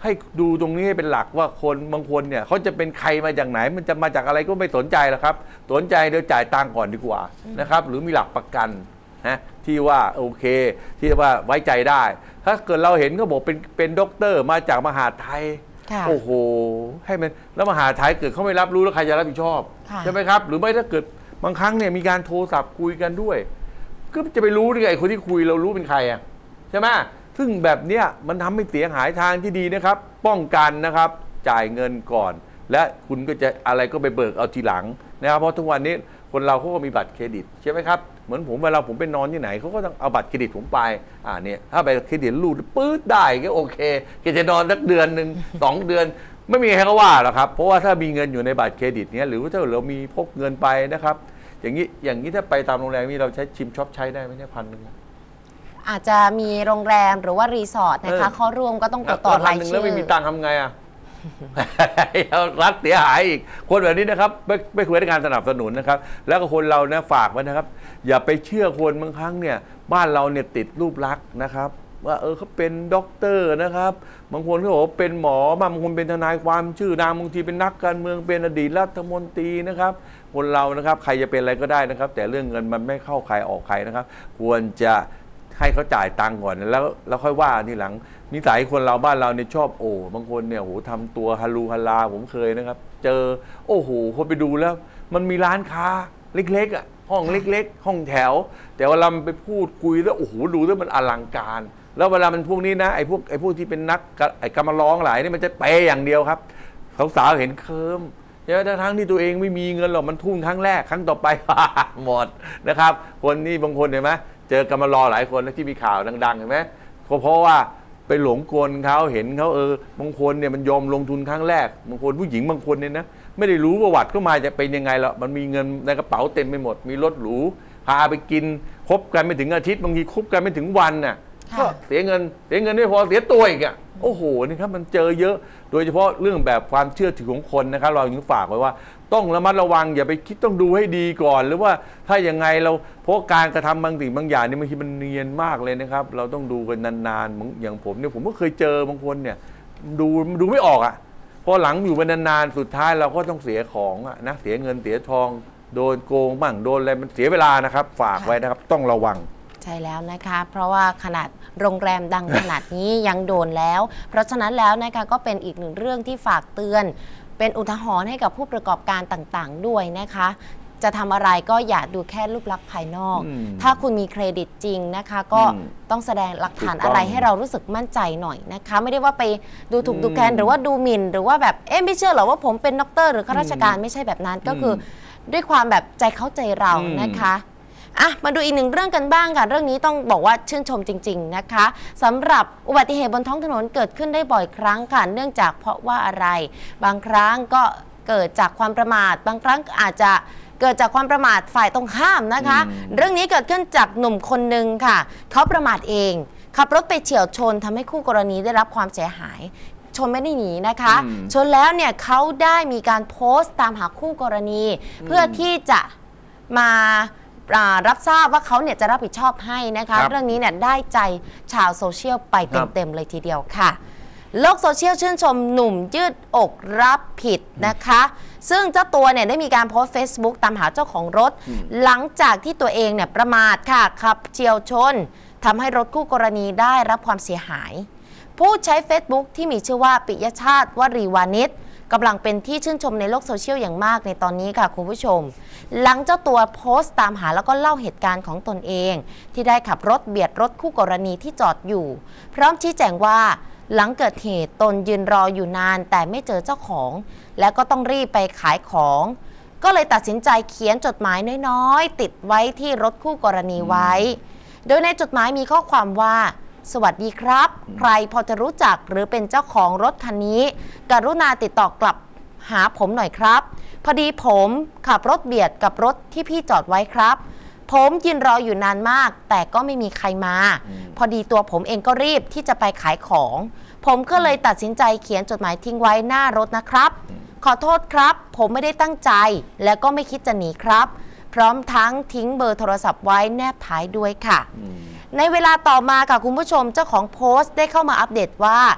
ให้ดูตรงนี้ให้เป็นหลักว่าคนบางคนเนี่ยเขาจะเป็นใครมาจากไหนมันจะมาจากอะไรก็ไม่สนใจหรอกครับสนใจเดี๋ยวจ่ายตังค์ก่อนดีกว่านะครับหรือมีหลักประกันนะที่ว่าโอเคที่ว่าไว้ใจได้ถ้าเกิดเราเห็นเขาบอกเป็นเป็นด็อกเตอร์มาจากมหาไทยโอ้โหให้มันแล้วมหาไทยเกิดเขาไม่รับรู้แล้วใครจะรับผิดชอบใช่ไหมครับหรือไม่ถ้าเกิดบางครั้งเนี่ยมีการโทรศัพท์คุยกันด้วยก็จะไปรู้ได้ไงคนที่คุยเรารู้เป็นใครอ่ะใช่ไหมซึ่งแบบเนี้ยมันทำให้เสียหายทางที่ดีนะครับป้องกันนะครับจ่ายเงินก่อนและคุณก็จะอะไรก็ไปเบิกเอาทีหลังนะครับเพราะทุกวันนี้คนเราเขาก็มีบัตรเครดิตใช่ไหมครับเหมือนผมเวลาผมไปนอนที่ไหนเขาก็ต้องเอาบัตรเครดิตผมไปอ่าเนี่ยถ้าไปเครดิตรูดปื๊ดได้ก็โอเคแกจะนอนสักเดือนหนึ่ง สองเดือนไม่มีใครเขาว่าหรอกครับเพราะว่าถ้ามีเงินอยู่ในบัตรเครดิตเนี้ยหรือว่าถ้าเรามีพกเงินไปนะครับอย่างนี้อย่างนี้ถ้าไปตามโรงแรมนี่เราใช้ชิมช็อปใช้ได้ไหมเนี่ยพันหนึ่งอาจจะมีโรงแรมหรือว่ารีสอร์ทนะคะเข้าร่วมก็ต้องกดต่อรายชื่อแล้วไม่มีตังค์ทำไงอ่ะ รัฐเสียหายอีกคนแบบนี้นะครับไม่ไม่ควรได้การสนับสนุนนะครับแล้วก็คนเราเนี่ยฝากไว้นะครับอย่าไปเชื่อคนบางครั้งเนี่ยบ้านเราเนี่ยติดรูปลักษณ์นะครับว่าเออเขาเป็นด็อกเตอร์นะครับบางคนเขาบอกว่าเป็นหมอบางคนเป็นทนายความชื่อนามบางทีเป็นนักการเมืองเป็นอดีตรัฐมนตรีนะครับคนเรานะครับใครจะเป็นอะไรก็ได้นะครับแต่เรื่องเงินมันไม่เข้าใครออกใครนะครับควรจะให้เขาจ่ายตังค์ก่อนแล้วแล้วค่อยว่าทีหลังนิสัยคนเราบ้านเราเนี่ยชอบโอ้บางคนเนี่ยโหทำตัวฮารูฮาราผมเคยนะครับเจอโอ้โหคนไปดูแล้วมันมีร้านค้าเล็กๆอ่ะห้องเล็กๆห้องแถวแต่เวลามันไปพูดคุยแล้วโอ้โหดูแล้วมันอลังการแล้วเวลามันพวกนี้นะไอ้พวกไอ้พวกที่เป็นนักไอ้กำมาร้องหลายนี่มันจะเปย์อย่างเดียวครับสาวๆเห็นเคิมใช่ไหมทั้งที่ตัวเองไม่มีเงินหรอกมันทุ่มครั้งแรกครั้งต่อไป หมดนะครับคนนี้บางคนเห็นไหมเจอกำมารอหลายคนที่มีข่าวดังๆเห็นไหมเพราะว่าไปหลงกลเขาเห็นเขาเออบางคนเนี่ยมันยอมลงทุนครั้งแรกบางคนผู้หญิงบางคนเนี่ยนะไม่ได้รู้ประวัติเข้ามาจะเป็นยังไงหรอกมันมีเงินในกระเป๋าเต็มไปหมดมีรถหรูพาไปกินคบกันไม่ถึงอาทิตย์บางทีคบกันไม่ถึงวันน่ะก็เสียเงินเสียเงินไม่พอเสียตัวอีกอ่ะโอ้โหนี่ครับมันเจอเยอะโดยเฉพาะเรื่องแบบความเชื่อถือของคนนะครับเรายังฝากไว้ว่าต้องระมัดระวังอย่าไปคิดต้องดูให้ดีก่อนหรือว่าถ้ายังไงเราเพราะการกระทำบางสิ่งบางอย่างนี่บางทีมันเนียนมากเลยนะครับเราต้องดูกันนานๆอย่างผมเนี่ยผมก็เคยเจอบางคนเนี่ยดูดูไม่ออกอ่ะพอหลังอยู่ไปนานๆสุดท้ายเราก็ต้องเสียของอ่ะนะเสียเงินเสียทองโดนโกงบ้างโดนอะไรมันเสียเวลานะครับฝากไว้นะครับต้องระวังใช่แล้วนะคะเพราะว่าขนาดโรงแรมดังขนาดนี้ยังโดนแล้วเพราะฉะนั้นแล้วนะคะก็เป็นอีกหนึ่งเรื่องที่ฝากเตือนเป็นอุทาหรณ์ให้กับผู้ประกอบการต่างๆด้วยนะคะจะทำอะไรก็อย่าดูแค่รูปลักษณ์ภายนอกถ้าคุณมีเครดิตจริงนะคะก็ต้องแสดงหลักฐานอะไรให้เรารู้สึกมั่นใจหน่อยนะคะไม่ได้ว่าไปดูถูกดูแคลนหรือว่าดูหมิ่นหรือว่าแบบเอ๊ะไม่เชื่อหรอว่าผมเป็นด็อกเตอร์หรือข้าราชการไม่ใช่แบบนั้นก็คือด้วยความแบบใจเข้าใจเรานะคะอ่ะมาดูอีกหนึ่งเรื่องกันบ้างค่ะเรื่องนี้ต้องบอกว่าชื่นชมจริงๆนะคะสำหรับอุบัติเหตุบนท้องถนนเกิดขึ้นได้บ่อยครั้งค่ะเนื่องจากเพราะว่าอะไรบางครั้งก็เกิดจากความประมาทบางครั้งอาจจะเกิดจากความประมาทฝ่ายตรงข้ามนะคะเรื่องนี้เกิดขึ้นจากหนุ่มคนหนึ่งค่ะเขาประมาทเองขับรถไปเฉี่ยวชนทำให้คู่กรณีได้รับความเสียหายชนไม่ได้หนีนะคะชนแล้วเนี่ยเขาได้มีการโพสต์ตามหาคู่กรณีเพื่อที่จะมารับทราบว่าเขาเนี่ยจะรับผิดชอบให้นะคะเรื่องนี้เนี่ยได้ใจชาวโซเชียลไปเต็มๆเลยทีเดียวค่ะโลกโซเชียลชื่นชมหนุ่มยืดอกรับผิดนะคะซึ่งเจ้าตัวเนี่ยได้มีการโพสต์ Facebook ตามหาเจ้าของรถหลังจากที่ตัวเองเนี่ยประมาทค่ะขับเฉี่ยวชนทำให้รถคู่กรณีได้รับความเสียหายผู้ใช้ Facebook ที่มีชื่อว่าปิยชาติวรีวานิชกำลังเป็นที่ชื่นชมในโลกโซเชียลอย่างมากในตอนนี้ค่ะคุณผู้ชมหลังเจ้าตัวโพสต์ตามหาแล้วก็เล่าเหตุการณ์ของตนเองที่ได้ขับรถเบียดรถคู่กรณีที่จอดอยู่พร้อมชี้แจงว่าหลังเกิดเหตุตนยืนรออยู่นานแต่ไม่เจอเจ้าของและก็ต้องรีบไปขายของก็เลยตัดสินใจเขียนจดหมายน้อยๆติดไว้ที่รถคู่กรณีไว้โดยในจดหมายมีข้อความว่าสวัสดีครับใครพอจะรู้จักหรือเป็นเจ้าของรถคันนี้กรุณาติดต่อกลับหาผมหน่อยครับพอดีผมขับรถเบียดกับรถที่พี่จอดไว้ครับผมยืนรออยู่นานมากแต่ก็ไม่มีใครมาพอดีตัวผมเองก็รีบที่จะไปขายของผมก็เลยตัดสินใจเขียนจดหมายทิ้งไว้หน้ารถนะครับขอโทษครับผมไม่ได้ตั้งใจและก็ไม่คิดจะหนีครับพร้อมทั้งทิ้งเบอร์โทรศัพท์ไว้แนบท้ายด้วยค่ะในเวลาต่อมาค่ะคุณผู้ชมเจ้าของโพสต์ได้เข้ามาอัปเดตว่าต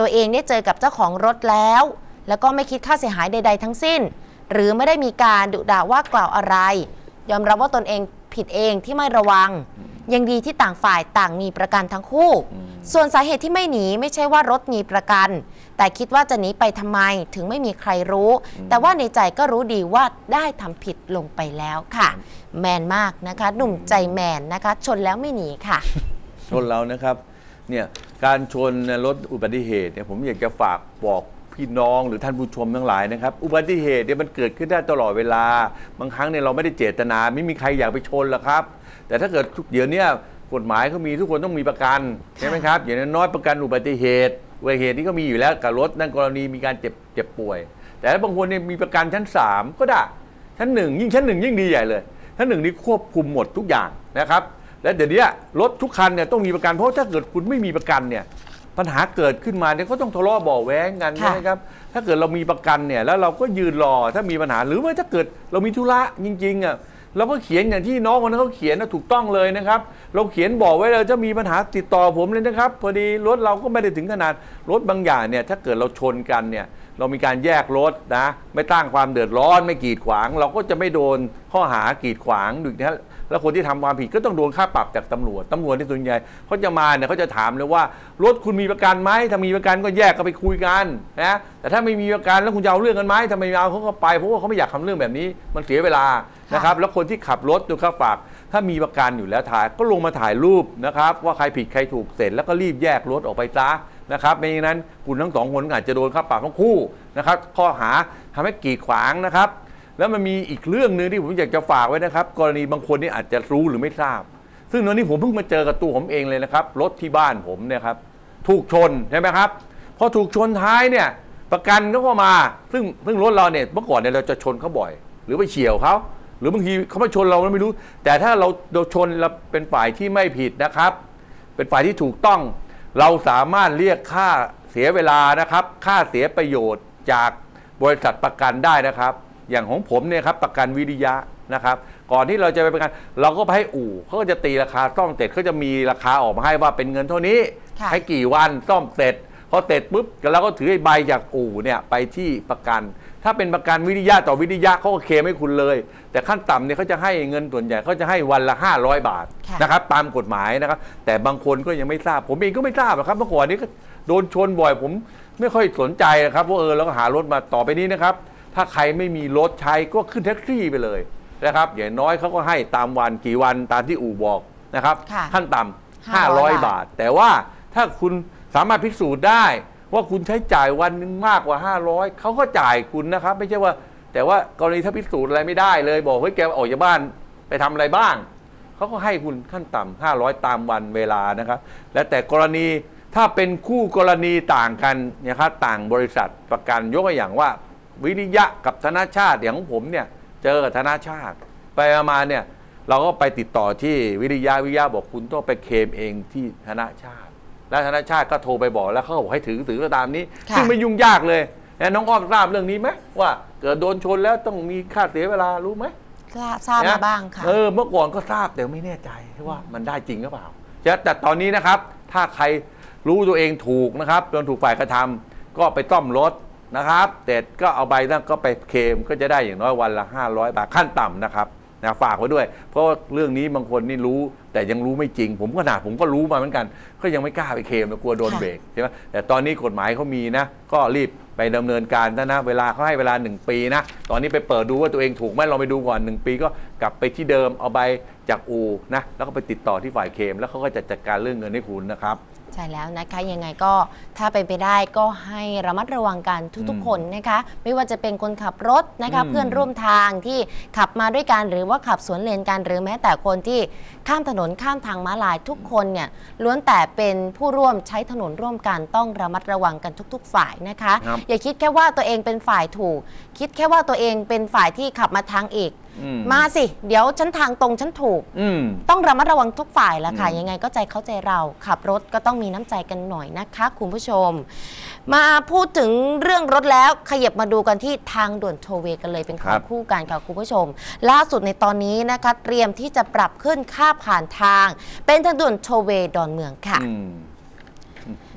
ตัวเองได้เจอกับเจ้าของรถแล้ว แล้วก็ไม่คิดค่าเสียหายใดๆทั้งสิ้น หรือไม่ได้มีการดุด่าว่ากล่าวอะไร ยอมรับว่าตนเองผิดเองที่ไม่ระวังยังดีที่ต่างฝ่ายต่างมีประกันทั้งคู่ส่วนสาเหตุที่ไม่หนีไม่ใช่ว่ารถมีประกันแต่คิดว่าจะหนีไปทำไมถึงไม่มีใครรู้แต่ว่าในใจก็รู้ดีว่าได้ทำผิดลงไปแล้วค่ะแมนมากนะคะหนุ่มใจแมนนะคะชนแล้วไม่หนีค่ะชนเรานะครับเนี่ยการชนรถอุบัติเหตุเนี่ยผมอยากจะฝากบอกพี่น้องหรือท่านผู้ชมทั้งหลายนะครับอุบัติเหตุเนี่ยมันเกิดขึ้นได้ตลอดเวลาบางครั้งเนี่ยเราไม่ได้เจตนาไม่มีใครอยากไปชนหรอกครับแต่ถ้าเกิดเดี๋ยวนี้กฎหมายเขามีทุกคนต้องมีประกันใช่ไหมครับอย่างน้อยประกันอุบัติเหตุอุบัติเหตุที่ก็มีอยู่แล้วกับรถนั่นกรณีมีการเจ็บเจ็บป่วยแต่ถ้าบางคนเนี่ยมีประกันชั้นสามก็ได้ชั้นหนึ่งยิ่งชั้นหนึ่งยิ่งดีใหญ่เลยชั้นหนึ่งนี่ควบคุมหมดทุกอย่างนะครับและเดี๋ยวนี้รถทุกคันเนี่ยต้องมีประกันเพราะถ้าเกิดคุณไม่มีประกันเนี่ยปัญหาเกิดขึ้นมาเนี่ยก็ต้องทะเลาะเบาะแว้งกันใช่ไหมครับถ้าเกิดเรามีประกันเนี่ยแล้วเราก็ยืนรอถ้ามีปัญหาหรือว่าถ้าเกิดเรามีธุระจริงๆอ่ะเราก็เขียนอย่างที่น้องคนนั้นเขาเขียนนะถูกต้องเลยนะครับเราเขียนบอกไว้เลยจะมีปัญหาติดต่อผมเลยนะครับพอดีรถเราก็ไม่ได้ถึงขนาดรถบางอย่างเนี่ยถ้าเกิดเราชนกันเนี่ยเรามีการแยกรถนะไม่ตั้งความเดือดร้อนไม่กีดขวางเราก็จะไม่โดนข้อหากีดขวางดึกนะแล้วคนที่ทำความผิดก็ต้องโดนค่าปรับจากตำรวจตำรวจที่ส่วนใหญ่เขาจะมาเนี่ยเขาจะถามเลยว่ารถคุณมีประกันไหมถ้ามีประกันก็แยกก็ไปคุยกันนะแต่ถ้าไม่มีประกันแล้วคุณจะเอาเรื่องกันไหมทำไมเอาเขาก็ไปเพราะว่าเขาไม่อยากทำเรื่องแบบนี้มันเสียเวลานะครับแล้วคนที่ขับรถดูค่าฝากถ้ามีประกันอยู่แล้วถ่ายก็ลงมาถ่ายรูปนะครับว่าใครผิดใครถูกเสร็จแล้วก็รีบแยกรถออกไปซะนะครับไม่อย่างนั้นคุณทั้งสองคนอาจจะโดนค่าปรับทั้งคู่นะครับข้อหาทำให้กีดขวางนะครับแล้วมันมีอีกเรื่องนึงที่ผมอยากจะฝากไว้นะครับกรณีบางคนนี่อาจจะรู้หรือไม่ทราบซึ่งตอนนี้ผมเพิ่งมาเจอกับตัวผมเองเลยนะครับรถที่บ้านผมเนี่ยครับถูกชนใช่ไหมครับพอถูกชนท้ายเนี่ยประกันก็เข้ามาซึ่งซึ่งรถเราเนี่ยเมื่อก่อนเนี่ยเราจะชนเขาบ่อยหรือไปเฉี่ยวเขาหรือบางทีเขามาชนเราเราไม่รู้แต่ถ้าเราโดนชนเราเป็นฝ่ายที่ไม่ผิดนะครับเป็นฝ่ายที่ถูกต้องเราสามารถเรียกค่าเสียเวลานะครับค่าเสียประโยชน์จากบริษัทประกันได้นะครับอย่างของผมเนี่ยครับประกันวิริยะนะครับก่อนที่เราจะไปประกันเราก็ไปให้อู่เขาก็จะตีราคาซ่อมเสร็จเขาจะมีราคาออกมาให้ว่าเป็นเงินเท่านี้ให้กี่วันซ่อมเสร็จพอเสร็จปุ๊บเราก็ถือใบจากอู่เนี่ยไปที่ประกันถ้าเป็นประกันวิริยะต่อวิริยะเขาก็เคลมให้คุณเลยแต่ขั้นต่ำเนี่ยเขาจะให้เงินส่วนใหญ่เขาจะให้วันละห้าร้อยบาทนะครับตามกฎหมายนะครับแต่บางคนก็ยังไม่ทราบผมเองก็ไม่ทราบนะครับเมื่อก่อนนี้ก็โดนชนบ่อยผมไม่ค่อยสนใจนะครับว่าเออเราก็หารถมาต่อไปนี้นะครับถ้าใครไม่มีรถใช้ก็ขึ้นแท็กซี่ไปเลยนะครับอย่างน้อยเขาก็ให้ตามวันกี่วันตามที่อู่บอกนะครับขั้นต่ำห้าร้อยบาทแต่ว่าถ้าคุณสามารถพิสูจน์ได้ว่าคุณใช้จ่ายวันนึงมากกว่าห้าร้อยเขาก็จ่ายคุณนะครับไม่ใช่ว่าแต่ว่ากรณีถ้าพิสูจน์อะไรไม่ได้เลยบอกเฮ้ยแกออกจากบ้านไปทำอะไรบ้างเขาก็ให้คุณขั้นต่ำห้าร้อยตามวันเวลานะครับและแต่กรณีถ้าเป็นคู่กรณีต่างกันนะครับต่างบริษัทประกันยกตัวอย่างว่าวิริยะกับธนาชาติอย่างของผมเนี่ยเจอกับธนาชาติไปมาเนี่ยเราก็ไปติดต่อที่วิริยะวิริยะบอกคุณต้องไปเคลมเองที่ธนาชาติและธนาชาติก็โทรไปบอกแล้วเขาบอกให้ถือถือตามนี้ซึ่งไม่ยุ่งยากเลยนะน้องอ้อมทราบเรื่องนี้ไหมว่าเกิดโดนชนแล้วต้องมีค่าเสียเวลารู้ไหมทราบมาบ้างค่ะเออเมื่อก่อนก็ทราบแต่ไม่แน่ใจว่ามันได้จริงหรือเปล่าแต่ตอนนี้นะครับถ้าใครรู้ตัวเองถูกนะครับโดนถูกฝ่ายกระทำก็ไปต้อมรถนะครับแต่ก็เอาใบนั้นก็ไปเคลมก็จะได้อย่างน้อยวันละห้าร้อยบาทขั้นต่ำนะครับนะฝากไว้ด้วยเพราะเรื่องนี้บางคนนี่รู้แต่ยังรู้ไม่จริงผมขนาดผมก็รู้มาเหมือนกันก็ยังไม่กล้าไปเคลมกลัวโดนเบรกใช่ไหมแต่ตอนนี้กฎหมายเขามีนะก็รีบไปดำเนินการนะเวลาเขาให้เวลาหนึ่งปีนะตอนนี้ไปเปิดดูว่าตัวเองถูกไหมเราไปดูก่อนหนึ่งปีก็กลับไปที่เดิมเอาใบจากอู่นะแล้วก็ไปติดต่อที่ฝ่ายเคลมแล้วเขาก็จะจัดการเรื่องเงินให้คุณนะครับใช่แล้วนะคะยังไงก็ถ้าเป็นไปได้ก็ให้ระมัดระวังกันทุกๆคนนะคะไม่ว่าจะเป็นคนขับรถนะคะเพื่อนร่วมทางที่ขับมาด้วยกันหรือว่าขับสวนเลนกันหรือแม้แต่คนที่ข้ามถนนข้ามทางม้าลายทุกคนเนี่ยล้วนแต่เป็นผู้ร่วมใช้ถนนร่วมกันต้องระมัดระวังกันทุกๆฝ่ายนะคะอย่าคิดแค่ว่าตัวเองเป็นฝ่ายถูกคิดแค่ว่าตัวเองเป็นฝ่ายที่ขับมาทางเอกมาสิเดี๋ยวฉันทางตรงฉันถูกต้องระมัดระวังทุกฝ่ายแล้วค่ะยังไงก็ใจเข้าใจเราขับรถก็ต้องมีน้ำใจกันหน่อยนะคะคุณผู้ชมมาพูดถึงเรื่องรถแล้วขยับมาดูกันที่ทางด่วนโทเวกันเลยเป็นของคู่กันค่ะคุณผู้ชมล่าสุดในตอนนี้นะคะเตรียมที่จะปรับขึ้นค่าผ่านทางเป็นทางด่วนโทเวดอนเมืองค่ะ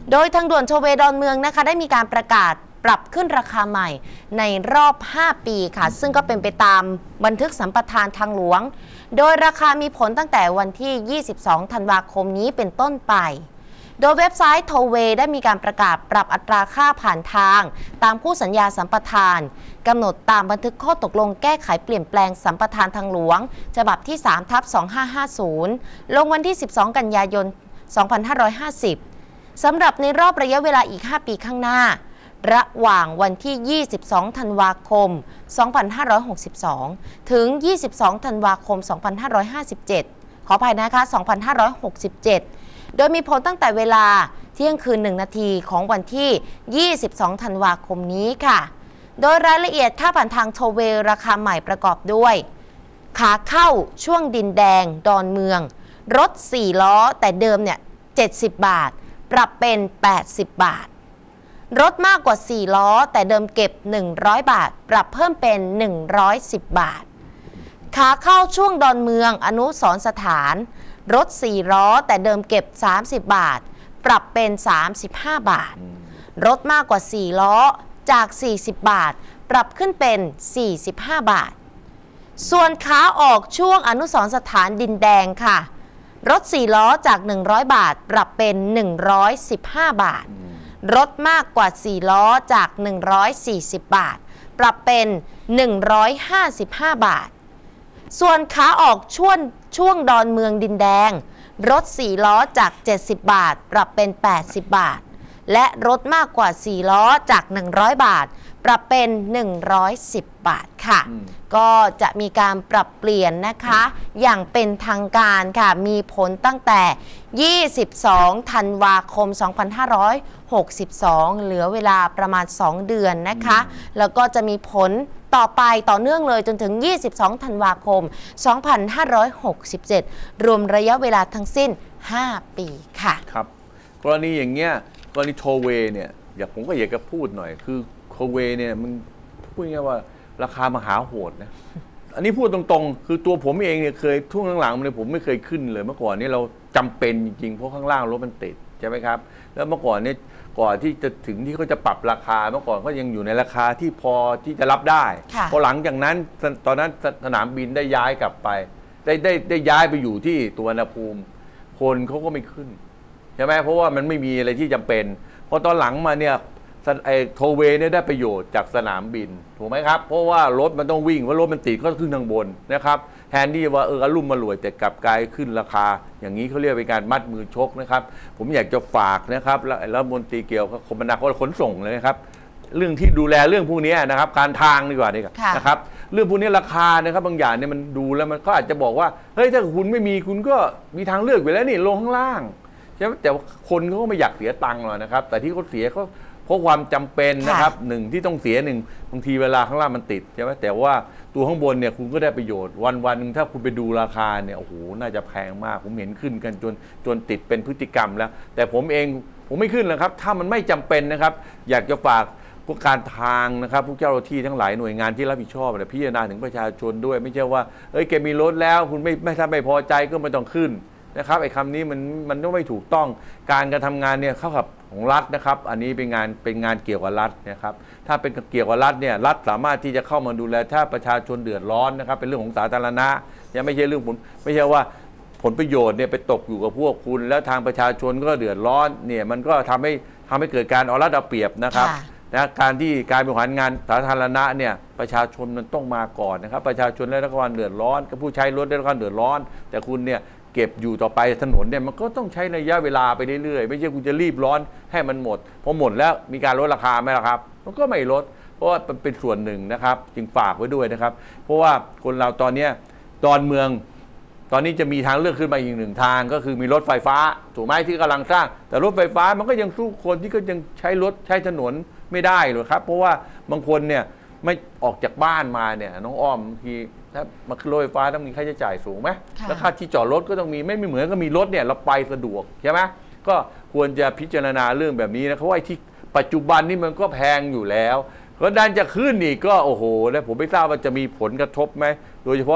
โดยทางด่วนโชเวดอนเมืองนะคะได้มีการประกาศปรับขึ้นราคาใหม่ในรอบห้าปีค่ะซึ่งก็เป็นไปตามบันทึกสัมปทานทางหลวงโดยราคามีผลตั้งแต่วันที่ยี่สิบสองธันวาคมนี้เป็นต้นไปโดยเว็บไซต์โทเวได้มีการประกาศปรับอัตราค่าผ่านทางตามคู่สัญญาสัมปทานกำหนดตามบันทึกข้อตกลงแก้ไขเปลี่ยนแปลงสัมปทานทางหลวงฉบับที่ สามทับสองพันห้าร้อยห้าสิบ ลงวันที่ สิบสอง กันยายน สองพันห้าร้อยห้าสิบ สำหรับในรอบระยะเวลาอีก ห้า ปีข้างหน้าระหว่างวันที่ ยี่สิบสอง ธันวาคม สองพันห้าร้อยหกสิบสอง ถึง ยี่สิบสอง ธันวาคม สองพันห้าร้อยห้าสิบเจ็ด ขออภัยนะคะ สองพันห้าร้อยหกสิบเจ็ด โดยมีผลตั้งแต่เวลาเที่ยงคืนหนึ่งนาทีของวันที่ ยี่สิบสอง ธันวาคมนี้ค่ะ โดยรายละเอียดค่าผ่านทางโทเวราคาใหม่ประกอบด้วย ขาเข้าช่วงดินแดงดอนเมืองรถสี่ล้อแต่เดิมเนี่ยเจ็ดสิบบาทปรับเป็นแปดสิบบาทรถมากกว่าสี่ล้อแต่เดิมเก็บหนึ่งร้อยบาทปรับเพิ่มเป็นหนึ่งร้อยสิบบาทขาเข้าช่วงดอนเมืองอนุสรณ์สถานรถสี่ล้อแต่เดิมเก็บสามสิบบาทปรับเป็นสามสิบห้าบาทรถมากกว่าสี่ล้อจากสี่สิบบาทปรับขึ้นเป็นสี่สิบห้าบาทส่วนขาออกช่วงอนุสรณ์สถานดินแดงค่ะรถสี่ล้อจากหนึ่งร้อยบาทปรับเป็นหนึ่งร้อยสิบห้าบาทรถมากกว่าสี่ล้อจากหนึ่งร้อยสี่สิบบาทปรับเป็นหนึ่งร้อยห้าสิบห้าบาทส่วนขาออกช่วงช่วงดอนเมืองดินแดงรถสี่ล้อจากเจ็ดสิบบาทปรับเป็นแปดสิบบาทและรถมากกว่าสี่ล้อจากหนึ่งร้อยบาทปรับเป็นหนึ่งร้อยสิบบาทค่ะก็จะมีการปรับเปลี่ยนนะคะอย่างเป็นทางการค่ะมีผลตั้งแต่ยี่สิบสองธันวาคมสองพันห้าร้อยหกสิบสองเหลือเวลาประมาณสองเดือนนะคะแล้วก็จะมีผลต่อไปต่อเนื่องเลยจนถึงยี่สิบสองธันวาคมสองพันห้าร้อยหกสิบเจ็ดรวมระยะเวลาทั้งสิ้นห้าปีค่ะครับกรณีอย่างเงี้ยกรณีโทเวเนี่ยอยากผมก็อยากจะพูดหน่อยคือโทเวเนี่ยมันพูดง่ายว่าราคามหาโหดนะ อันนี้พูดตรงๆคือตัวผมเองเนี่ยเคยช่วงหลังๆเนี่ยผมไม่เคยขึ้นเลยเมื่อก่อนนี้เราจำเป็นจริงๆเพราะข้างล่างรถมันติดใช่ไหมครับแล้วเมื่อก่อนเนี่ยก่อนที่จะถึงที่เขาจะปรับราคาเมื่อก่อนก็ยังอยู่ในราคาที่พอที่จะรับได้พอหลังจากนั้นตอนนั้นสนามบินได้ย้ายกลับไปได้ได้ได้ย้ายไปอยู่ที่ตัวนภูมิคนเขาก็ไม่ขึ้นใช่ไหมเพราะว่ามันไม่มีอะไรที่จำเป็นพอตอนหลังมาเนี่ยไอ้โทเวเนี่ยได้ประโยชน์จากสนามบินถูกไหมครับเพราะว่ารถมันต้องวิ่งว่ารถมันติดก็ขึ้นทางบนนะครับแทนที่ว่าเอออลุ่มมาหลวยแต่กลับกลายขึ้นราคาอย่างนี้เขาเรียกเป็นการมัดมือชกนะครับผมอยากจะฝากนะครับแล้วรัฐมนตรีเกี่ยวกับคมนาคมขนส่งเลยนะครับเรื่องที่ดูแลเรื่องพวกนี้นะครับการทางดีกว่านี่นะครับเรื่องพวกนี้ราคานะครับบางอย่างเนี่ยมันดูแล้วมันก็อาจจะบอกว่าเฮ้ยถ้าคุณไม่มีคุณก็มีทางเลือกไปแล้วนี่ลงข้างล่างใช่ไหมแต่คนเขาก็ไม่อยากเสียตังค์หรอกนะครับแต่ที่เขาเสียเขาเพราะความจำเป็นนะครับหนึ่งที่ต้องเสียหนึ่งบางทีเวลาข้างล่างมันติดใช่ไหมแต่ว่าตัวข้างบนเนี่ยคุณก็ได้ประโยชน์วันวันหนึ่งถ้าคุณไปดูราคาเนี่ยโอ้โหน่าจะแพงมากผมเห็นขึ้นกันจนจนติดเป็นพฤติกรรมแล้วแต่ผมเองผมไม่ขึ้นแล้วครับถ้ามันไม่จำเป็นนะครับอยากจะฝากพวกการทางนะครับพวกเจ้าหน้าที่ทั้งหลายหน่วยงานที่รับผิดชอบเนี่ยพิจารณาถึงประชาชนด้วยไม่ใช่ว่าเอ้ยแกมีรถแล้วคุณไม่ไม่ถ้าไม่พอใจก็ไม่ต้องขึ้นนะครับไอ้คำนี้มันมันต้องไม่ถูกต้องการการทำงานเนี่ยเข้ากับของรัฐนะครับอันนี้เป็นงานเป็นงานเกี่ยวกับรัฐนะครับถ้าเป็นเกี่ยวกับรัฐเนี่ยรัฐสามารถที่จะเข้ามาดูแลถ้าประชาชนเดือดร้อนนะครับเป็นเรื่องของสาธารณะยังไม่ใช่เรื่องผลไม่ใช่ว่าผลประโยชน์เนี่ยไปตกอยู่กับพวกคุณแล้วทางประชาชนก็เดือดร้อนเนี่ยมันก็ทำให้ทำให้เกิดการเอารัดเอาเปรียบนะครับนะการที่การบริหารงานสาธารณะเนี่ยประชาชนมันต้องมาก่อนนะครับประชาชนได้รับความเดือดร้อนกับผู้ใช้รถได้รับความเดือดร้อนแต่คุณเนี่ยเก็บอยู่ต่อไปถนนเนี่ยมันก็ต้องใช้ระยะเวลาไปเรื่อยๆไม่ใช่คุณจะรีบร้อนให้มันหมดพอหมดแล้วมีการลดราคาไหมล่ะครับมันก็ไม่ลดเพราะว่ามันเป็นส่วนหนึ่งนะครับจึงฝากไว้ด้วยนะครับเพราะว่าคนเราตอนนี้ดอนเมืองตอนนี้จะมีทางเลือกขึ้นมาอีกหนึ่งทางก็คือมีรถไฟฟ้าถูกไหมที่กำลังสร้างแต่รถไฟฟ้ามันก็ยังสู้คนที่ก็ยังใช้รถใช้ถนนไม่ได้หรอกครับเพราะว่าบางคนเนี่ยไม่ออกจากบ้านมาเนี่ยน้องอ้อมบางทีถ้ามาขึ้นรถไฟฟ้าต้องมีค่าใช้จ่ายสูงไหมแล้วค่าที่จอดรถก็ต้องมีไม่ไม่เหมือนก็มีรถเนี่ยเราไปสะดวกใช่ไหมก็ควรจะพิจารณาเรื่องแบบนี้นะเพราะว่าที่ปัจจุบันนี่มันก็แพงอยู่แล้วก็ดันจะขึ้นอีกก็โอ้โหแล้วผมไม่ทราบว่าจะมีผลกระทบไหมโดยเฉพาะค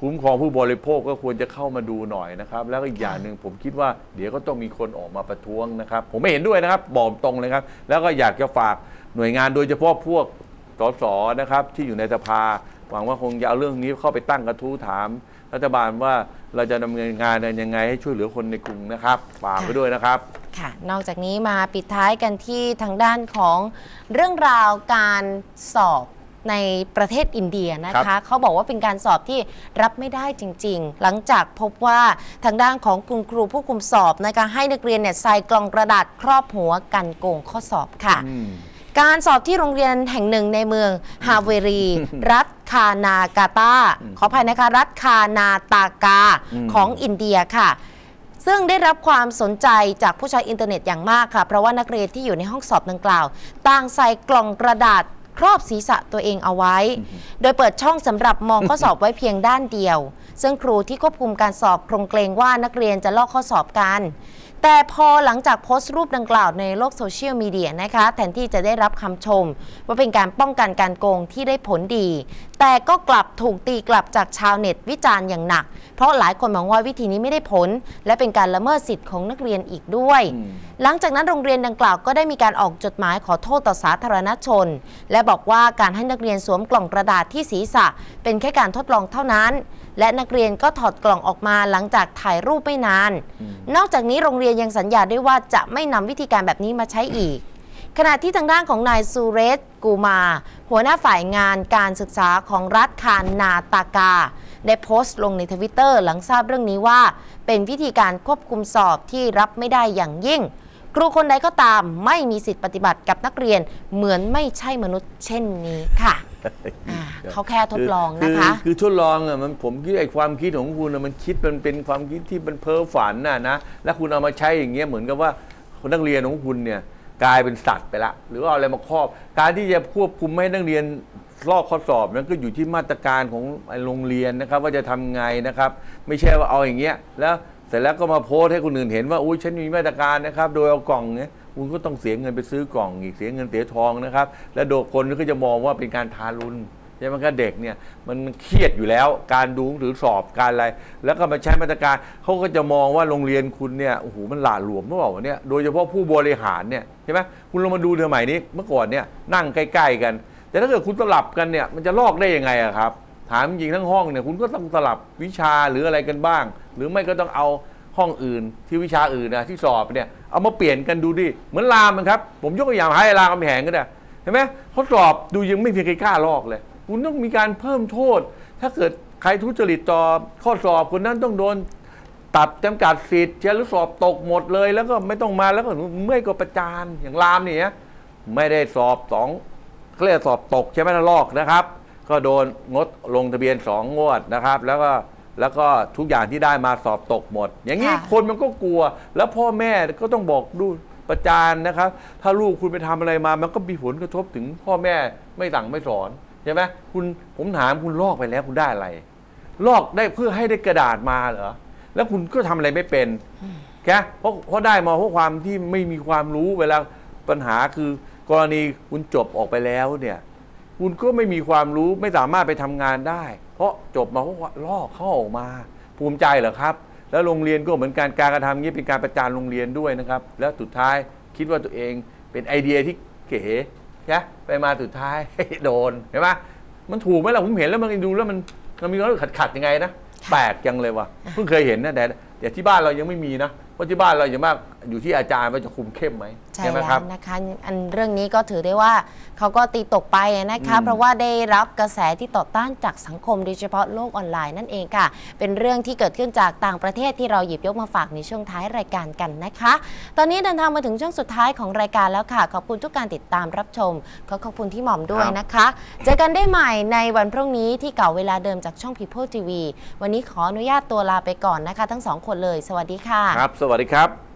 คุ้มครองผู้บริโภคก็ควรจะเข้ามาดูหน่อยนะครับแล้วก็อีกอย่างหนึ่งผมคิดว่าเดี๋ยวก็ต้องมีคนออกมาประท้วงนะครับผมไม่เห็นด้วยนะครับบอกตรงเลยครับแล้วก็อยากจะฝากหน่วยงานโดยเฉพาะพวกสสนะครับที่อยู่ในสภาหวังว่าคงจะเอาเรื่องนี้เข้าไปตั้งกระทู้ถามรัฐบาลว่าเราจะดำเนินงานยังไงให้ช่วยเหลือคนในกรุงนะครับฝากไว้ด้วยนะครับค่ะนอกจากนี้มาปิดท้ายกันที่ทางด้านของเรื่องราวการสอบในประเทศอินเดียนะคะเขาบอกว่าเป็นการสอบที่รับไม่ได้จริงๆหลังจากพบว่าทางด้านของคุณครูผู้คุมสอบนะคะให้นักเรียนเนี่ยใส่กล่องกระดาษครอบหัวกันโกงข้อสอบค่ะการสอบที่โรงเรียนแห่งหนึ่งในเมืองฮาเวรี รัฐคานากาตาขออภัยนะคะรัฐคานาตากาของอินเดียค่ะซึ่งได้รับความสนใจจากผู้ใช้อินเทอร์เน็ตอย่างมากค่ะเพราะว่านักเรียนที่อยู่ในห้องสอบดังกล่าวต่างใส่กล่องกระดาษครอบศีรษะตัวเองเอาไว้โดยเปิดช่องสำหรับมองข้อสอบไว้เพียงด้านเดียวซึ่งครูที่ควบคุมการสอบคงเกรงว่านักเรียนจะลอกข้อสอบกันแต่พอหลังจากโพสต์รูปดังกล่าวในโลกโซเชียลมีเดียนะคะแทนที่จะได้รับคำชมว่าเป็นการป้องกันการโกงที่ได้ผลดีแต่ก็กลับถูกตีกลับจากชาวเน็ตวิจารณ์อย่างหนักเพราะหลายคนมองว่าวิธีนี้ไม่ได้ผลและเป็นการละเมิดสิทธิ์ของนักเรียนอีกด้วยหลังจากนั้นโรงเรียนดังกล่าวก็ได้มีการออกจดหมายขอโทษต่อสาธารณชนและบอกว่าการให้นักเรียนสวมกล่องกระดาษที่ศีรษะเป็นแค่การทดลองเท่านั้นและนักเรียนก็ถอดกล่องออกมาหลังจากถ่ายรูปไม่นานนอกจากนี้โรงเรียนยังสัญญาด้วยว่าจะไม่นำวิธีการแบบนี้มาใช้อีกขณะที่ทางด้านของนายซูเรศกูมาหัวหน้าฝ่ายงานการศึกษาของรัฐคานาตากาได้โพสต์ลงในทวิตเตอร์หลังทราบเรื่องนี้ว่าเป็นวิธีการควบคุมสอบที่รับไม่ได้อย่างยิ่งครูคนใดก็ตามไม่มีสิทธิปฏิบัติกับนักเรียนเหมือนไม่ใช่มนุษย์เช่นนี้ค่ะเขาแค่ทดลองนะคะคือทดลองอ่ะมันผมคิดไอ้ความคิดของคุณมันคิดมันเป็นความคิดที่มันเพ้อฝันน่ะนะแล้วคุณเอามาใช้อย่างเงี้ยเหมือนกับว่าคนนักเรียนของคุณเนี่ยกลายเป็นสัตว์ไปละหรือว่าเอาอะไรมาครอบการที่จะควบคุมไม่ให้นักเรียนลอกข้อสอบนั้นก็อยู่ที่มาตรการของโรงเรียนนะครับว่าจะทำไงนะครับไม่ใช่ว่าเอาอย่างเงี้ยแล้วเสร็จแล้วก็มาโพสให้คนอื่นเห็นว่าอุ้ยฉันมีมาตรการนะครับโดยเอากล่องเนี้ยคุณก็ต้องเสียเงินไปซื้อกล่องอีกเสียเงินเสียทองนะครับและโดยคนก็จะมองว่าเป็นการทารุณใช่ไหมครับเด็กเนี่ยมันเครียดอยู่แล้วการดูหรือสอบการอะไรแล้วก็มาใช้มาตรการเขาก็จะมองว่าโรงเรียนคุณเนี่ยโอ้โหมันหลาหลวมเมื่อวานเนี่ยโดยเฉพาะผู้บริหารเนี่ยใช่ไหมคุณลองมาดูสมัยนี้เมื่อก่อนเนี่ยนั่งใกล้ๆกันแต่ถ้าเกิดคุณสลับกันเนี่ยมันจะลอกได้ยังไงอะครับถามจริงทั้งห้องเนี่ยคุณก็ต้องสลับวิชาหรืออะไรกันบ้างหรือไม่ก็ต้องเอาห้องอื่นที่วิชาอื่นนะที่สอบเนี่ยเอามาเปลี่ยนกันดูดิเหมือนรามครับผมยกตัวอย่างให้รามคำแหงก็ได้เห็นไหมเขาสอบดูยังไม่มีใครกล้าลอกเลยคุณต้องมีการเพิ่มโทษถ้าเกิดใครทุจริตต่อข้อสอบคนนั้นต้องโดนตัดจำกัดสิทธิ์หรือสอบตกหมดเลยแล้วก็ไม่ต้องมาแล้วก็เมื่อยก็ประจานอย่างรามเนี่ยไม่ได้สอบสองเขาเรียกสอบตกใช่ไหมถ้าลอกนะครับก็โดนงดลงทะเบียนสองงวดนะครับแล้วก็แล้วก็ทุกอย่างที่ได้มาสอบตกหมดอย่างนี้คนมันก็กลัวแล้วพ่อแม่ก็ต้องบอกดูประจานนะครับถ้าลูกคุณไปทำอะไรมามันก็มีผลกระทบถึงพ่อแม่ไม่สั่งไม่สอนใช่ไหมคุณผมถามคุณลอกไปแล้วคุณได้อะไรลอกได้เพื่อให้ได้กระดาษมาเหรอแล้วคุณก็ทำอะไรไม่เป็นแค่เพราะเพราะได้มาเพราะความที่ไม่มีความรู้เวลาปัญหาคือกรณีคุณจบออกไปแล้วเนี่ยคุณก็ไม่มีความรู้ไม่สามารถไปทำงานได้เพราะจบมาเพราะว่าลอกเข้าออกมาภูมิใจเหรอครับแล้วโรงเรียนก็เหมือนการการกระทำนี้เป็นการประจานโรงเรียนด้วยนะครับแล้วสุดท้ายคิดว่าตัวเองเป็นไอเดียที่เก๋ใช่ไปมาสุดท้ายโดนเห็นไหมมันถูกไหมล่ะผมเห็นแล้วมันดูแล้วมันมันมีความรู้ขัดขัดยังไงนะแปลกจังเลยว่ะเพิ่งเคยเห็นนะแต่แต่ที่บ้านเรายังไม่มีนะเพราะที่บ้านเราอย่างมากอยู่ที่อาจารย์ว่าจะคุมเข้มไหมใช่แล้วนะคะอันเรื่องนี้ก็ถือได้ว่าเขาก็ตีตกไปนะคะเพราะว่าได้รับกระแสที่ต่อต้านจากสังคมโดยเฉพาะโลกออนไลน์นั่นเองค่ะเป็นเรื่องที่เกิดขึ้นจากต่างประเทศที่เราหยิบยกมาฝากในช่วงท้ายรายการกันนะคะตอนนี้เดินทางมาถึงช่วงสุดท้ายของรายการแล้วค่ะขอบคุณทุกการติดตามรับชมขอขอบคุณที่หม่อมด้วยนะคะเจอกันได้ใหม่ในวันพรุ่งนี้ที่เก่าเวลาเดิมจากช่อง People ที วี วันนี้ขออนุญาตตัวลาไปก่อนนะคะทั้งสองคนเลยสวัสดีค่ะครับสวัสดีครับ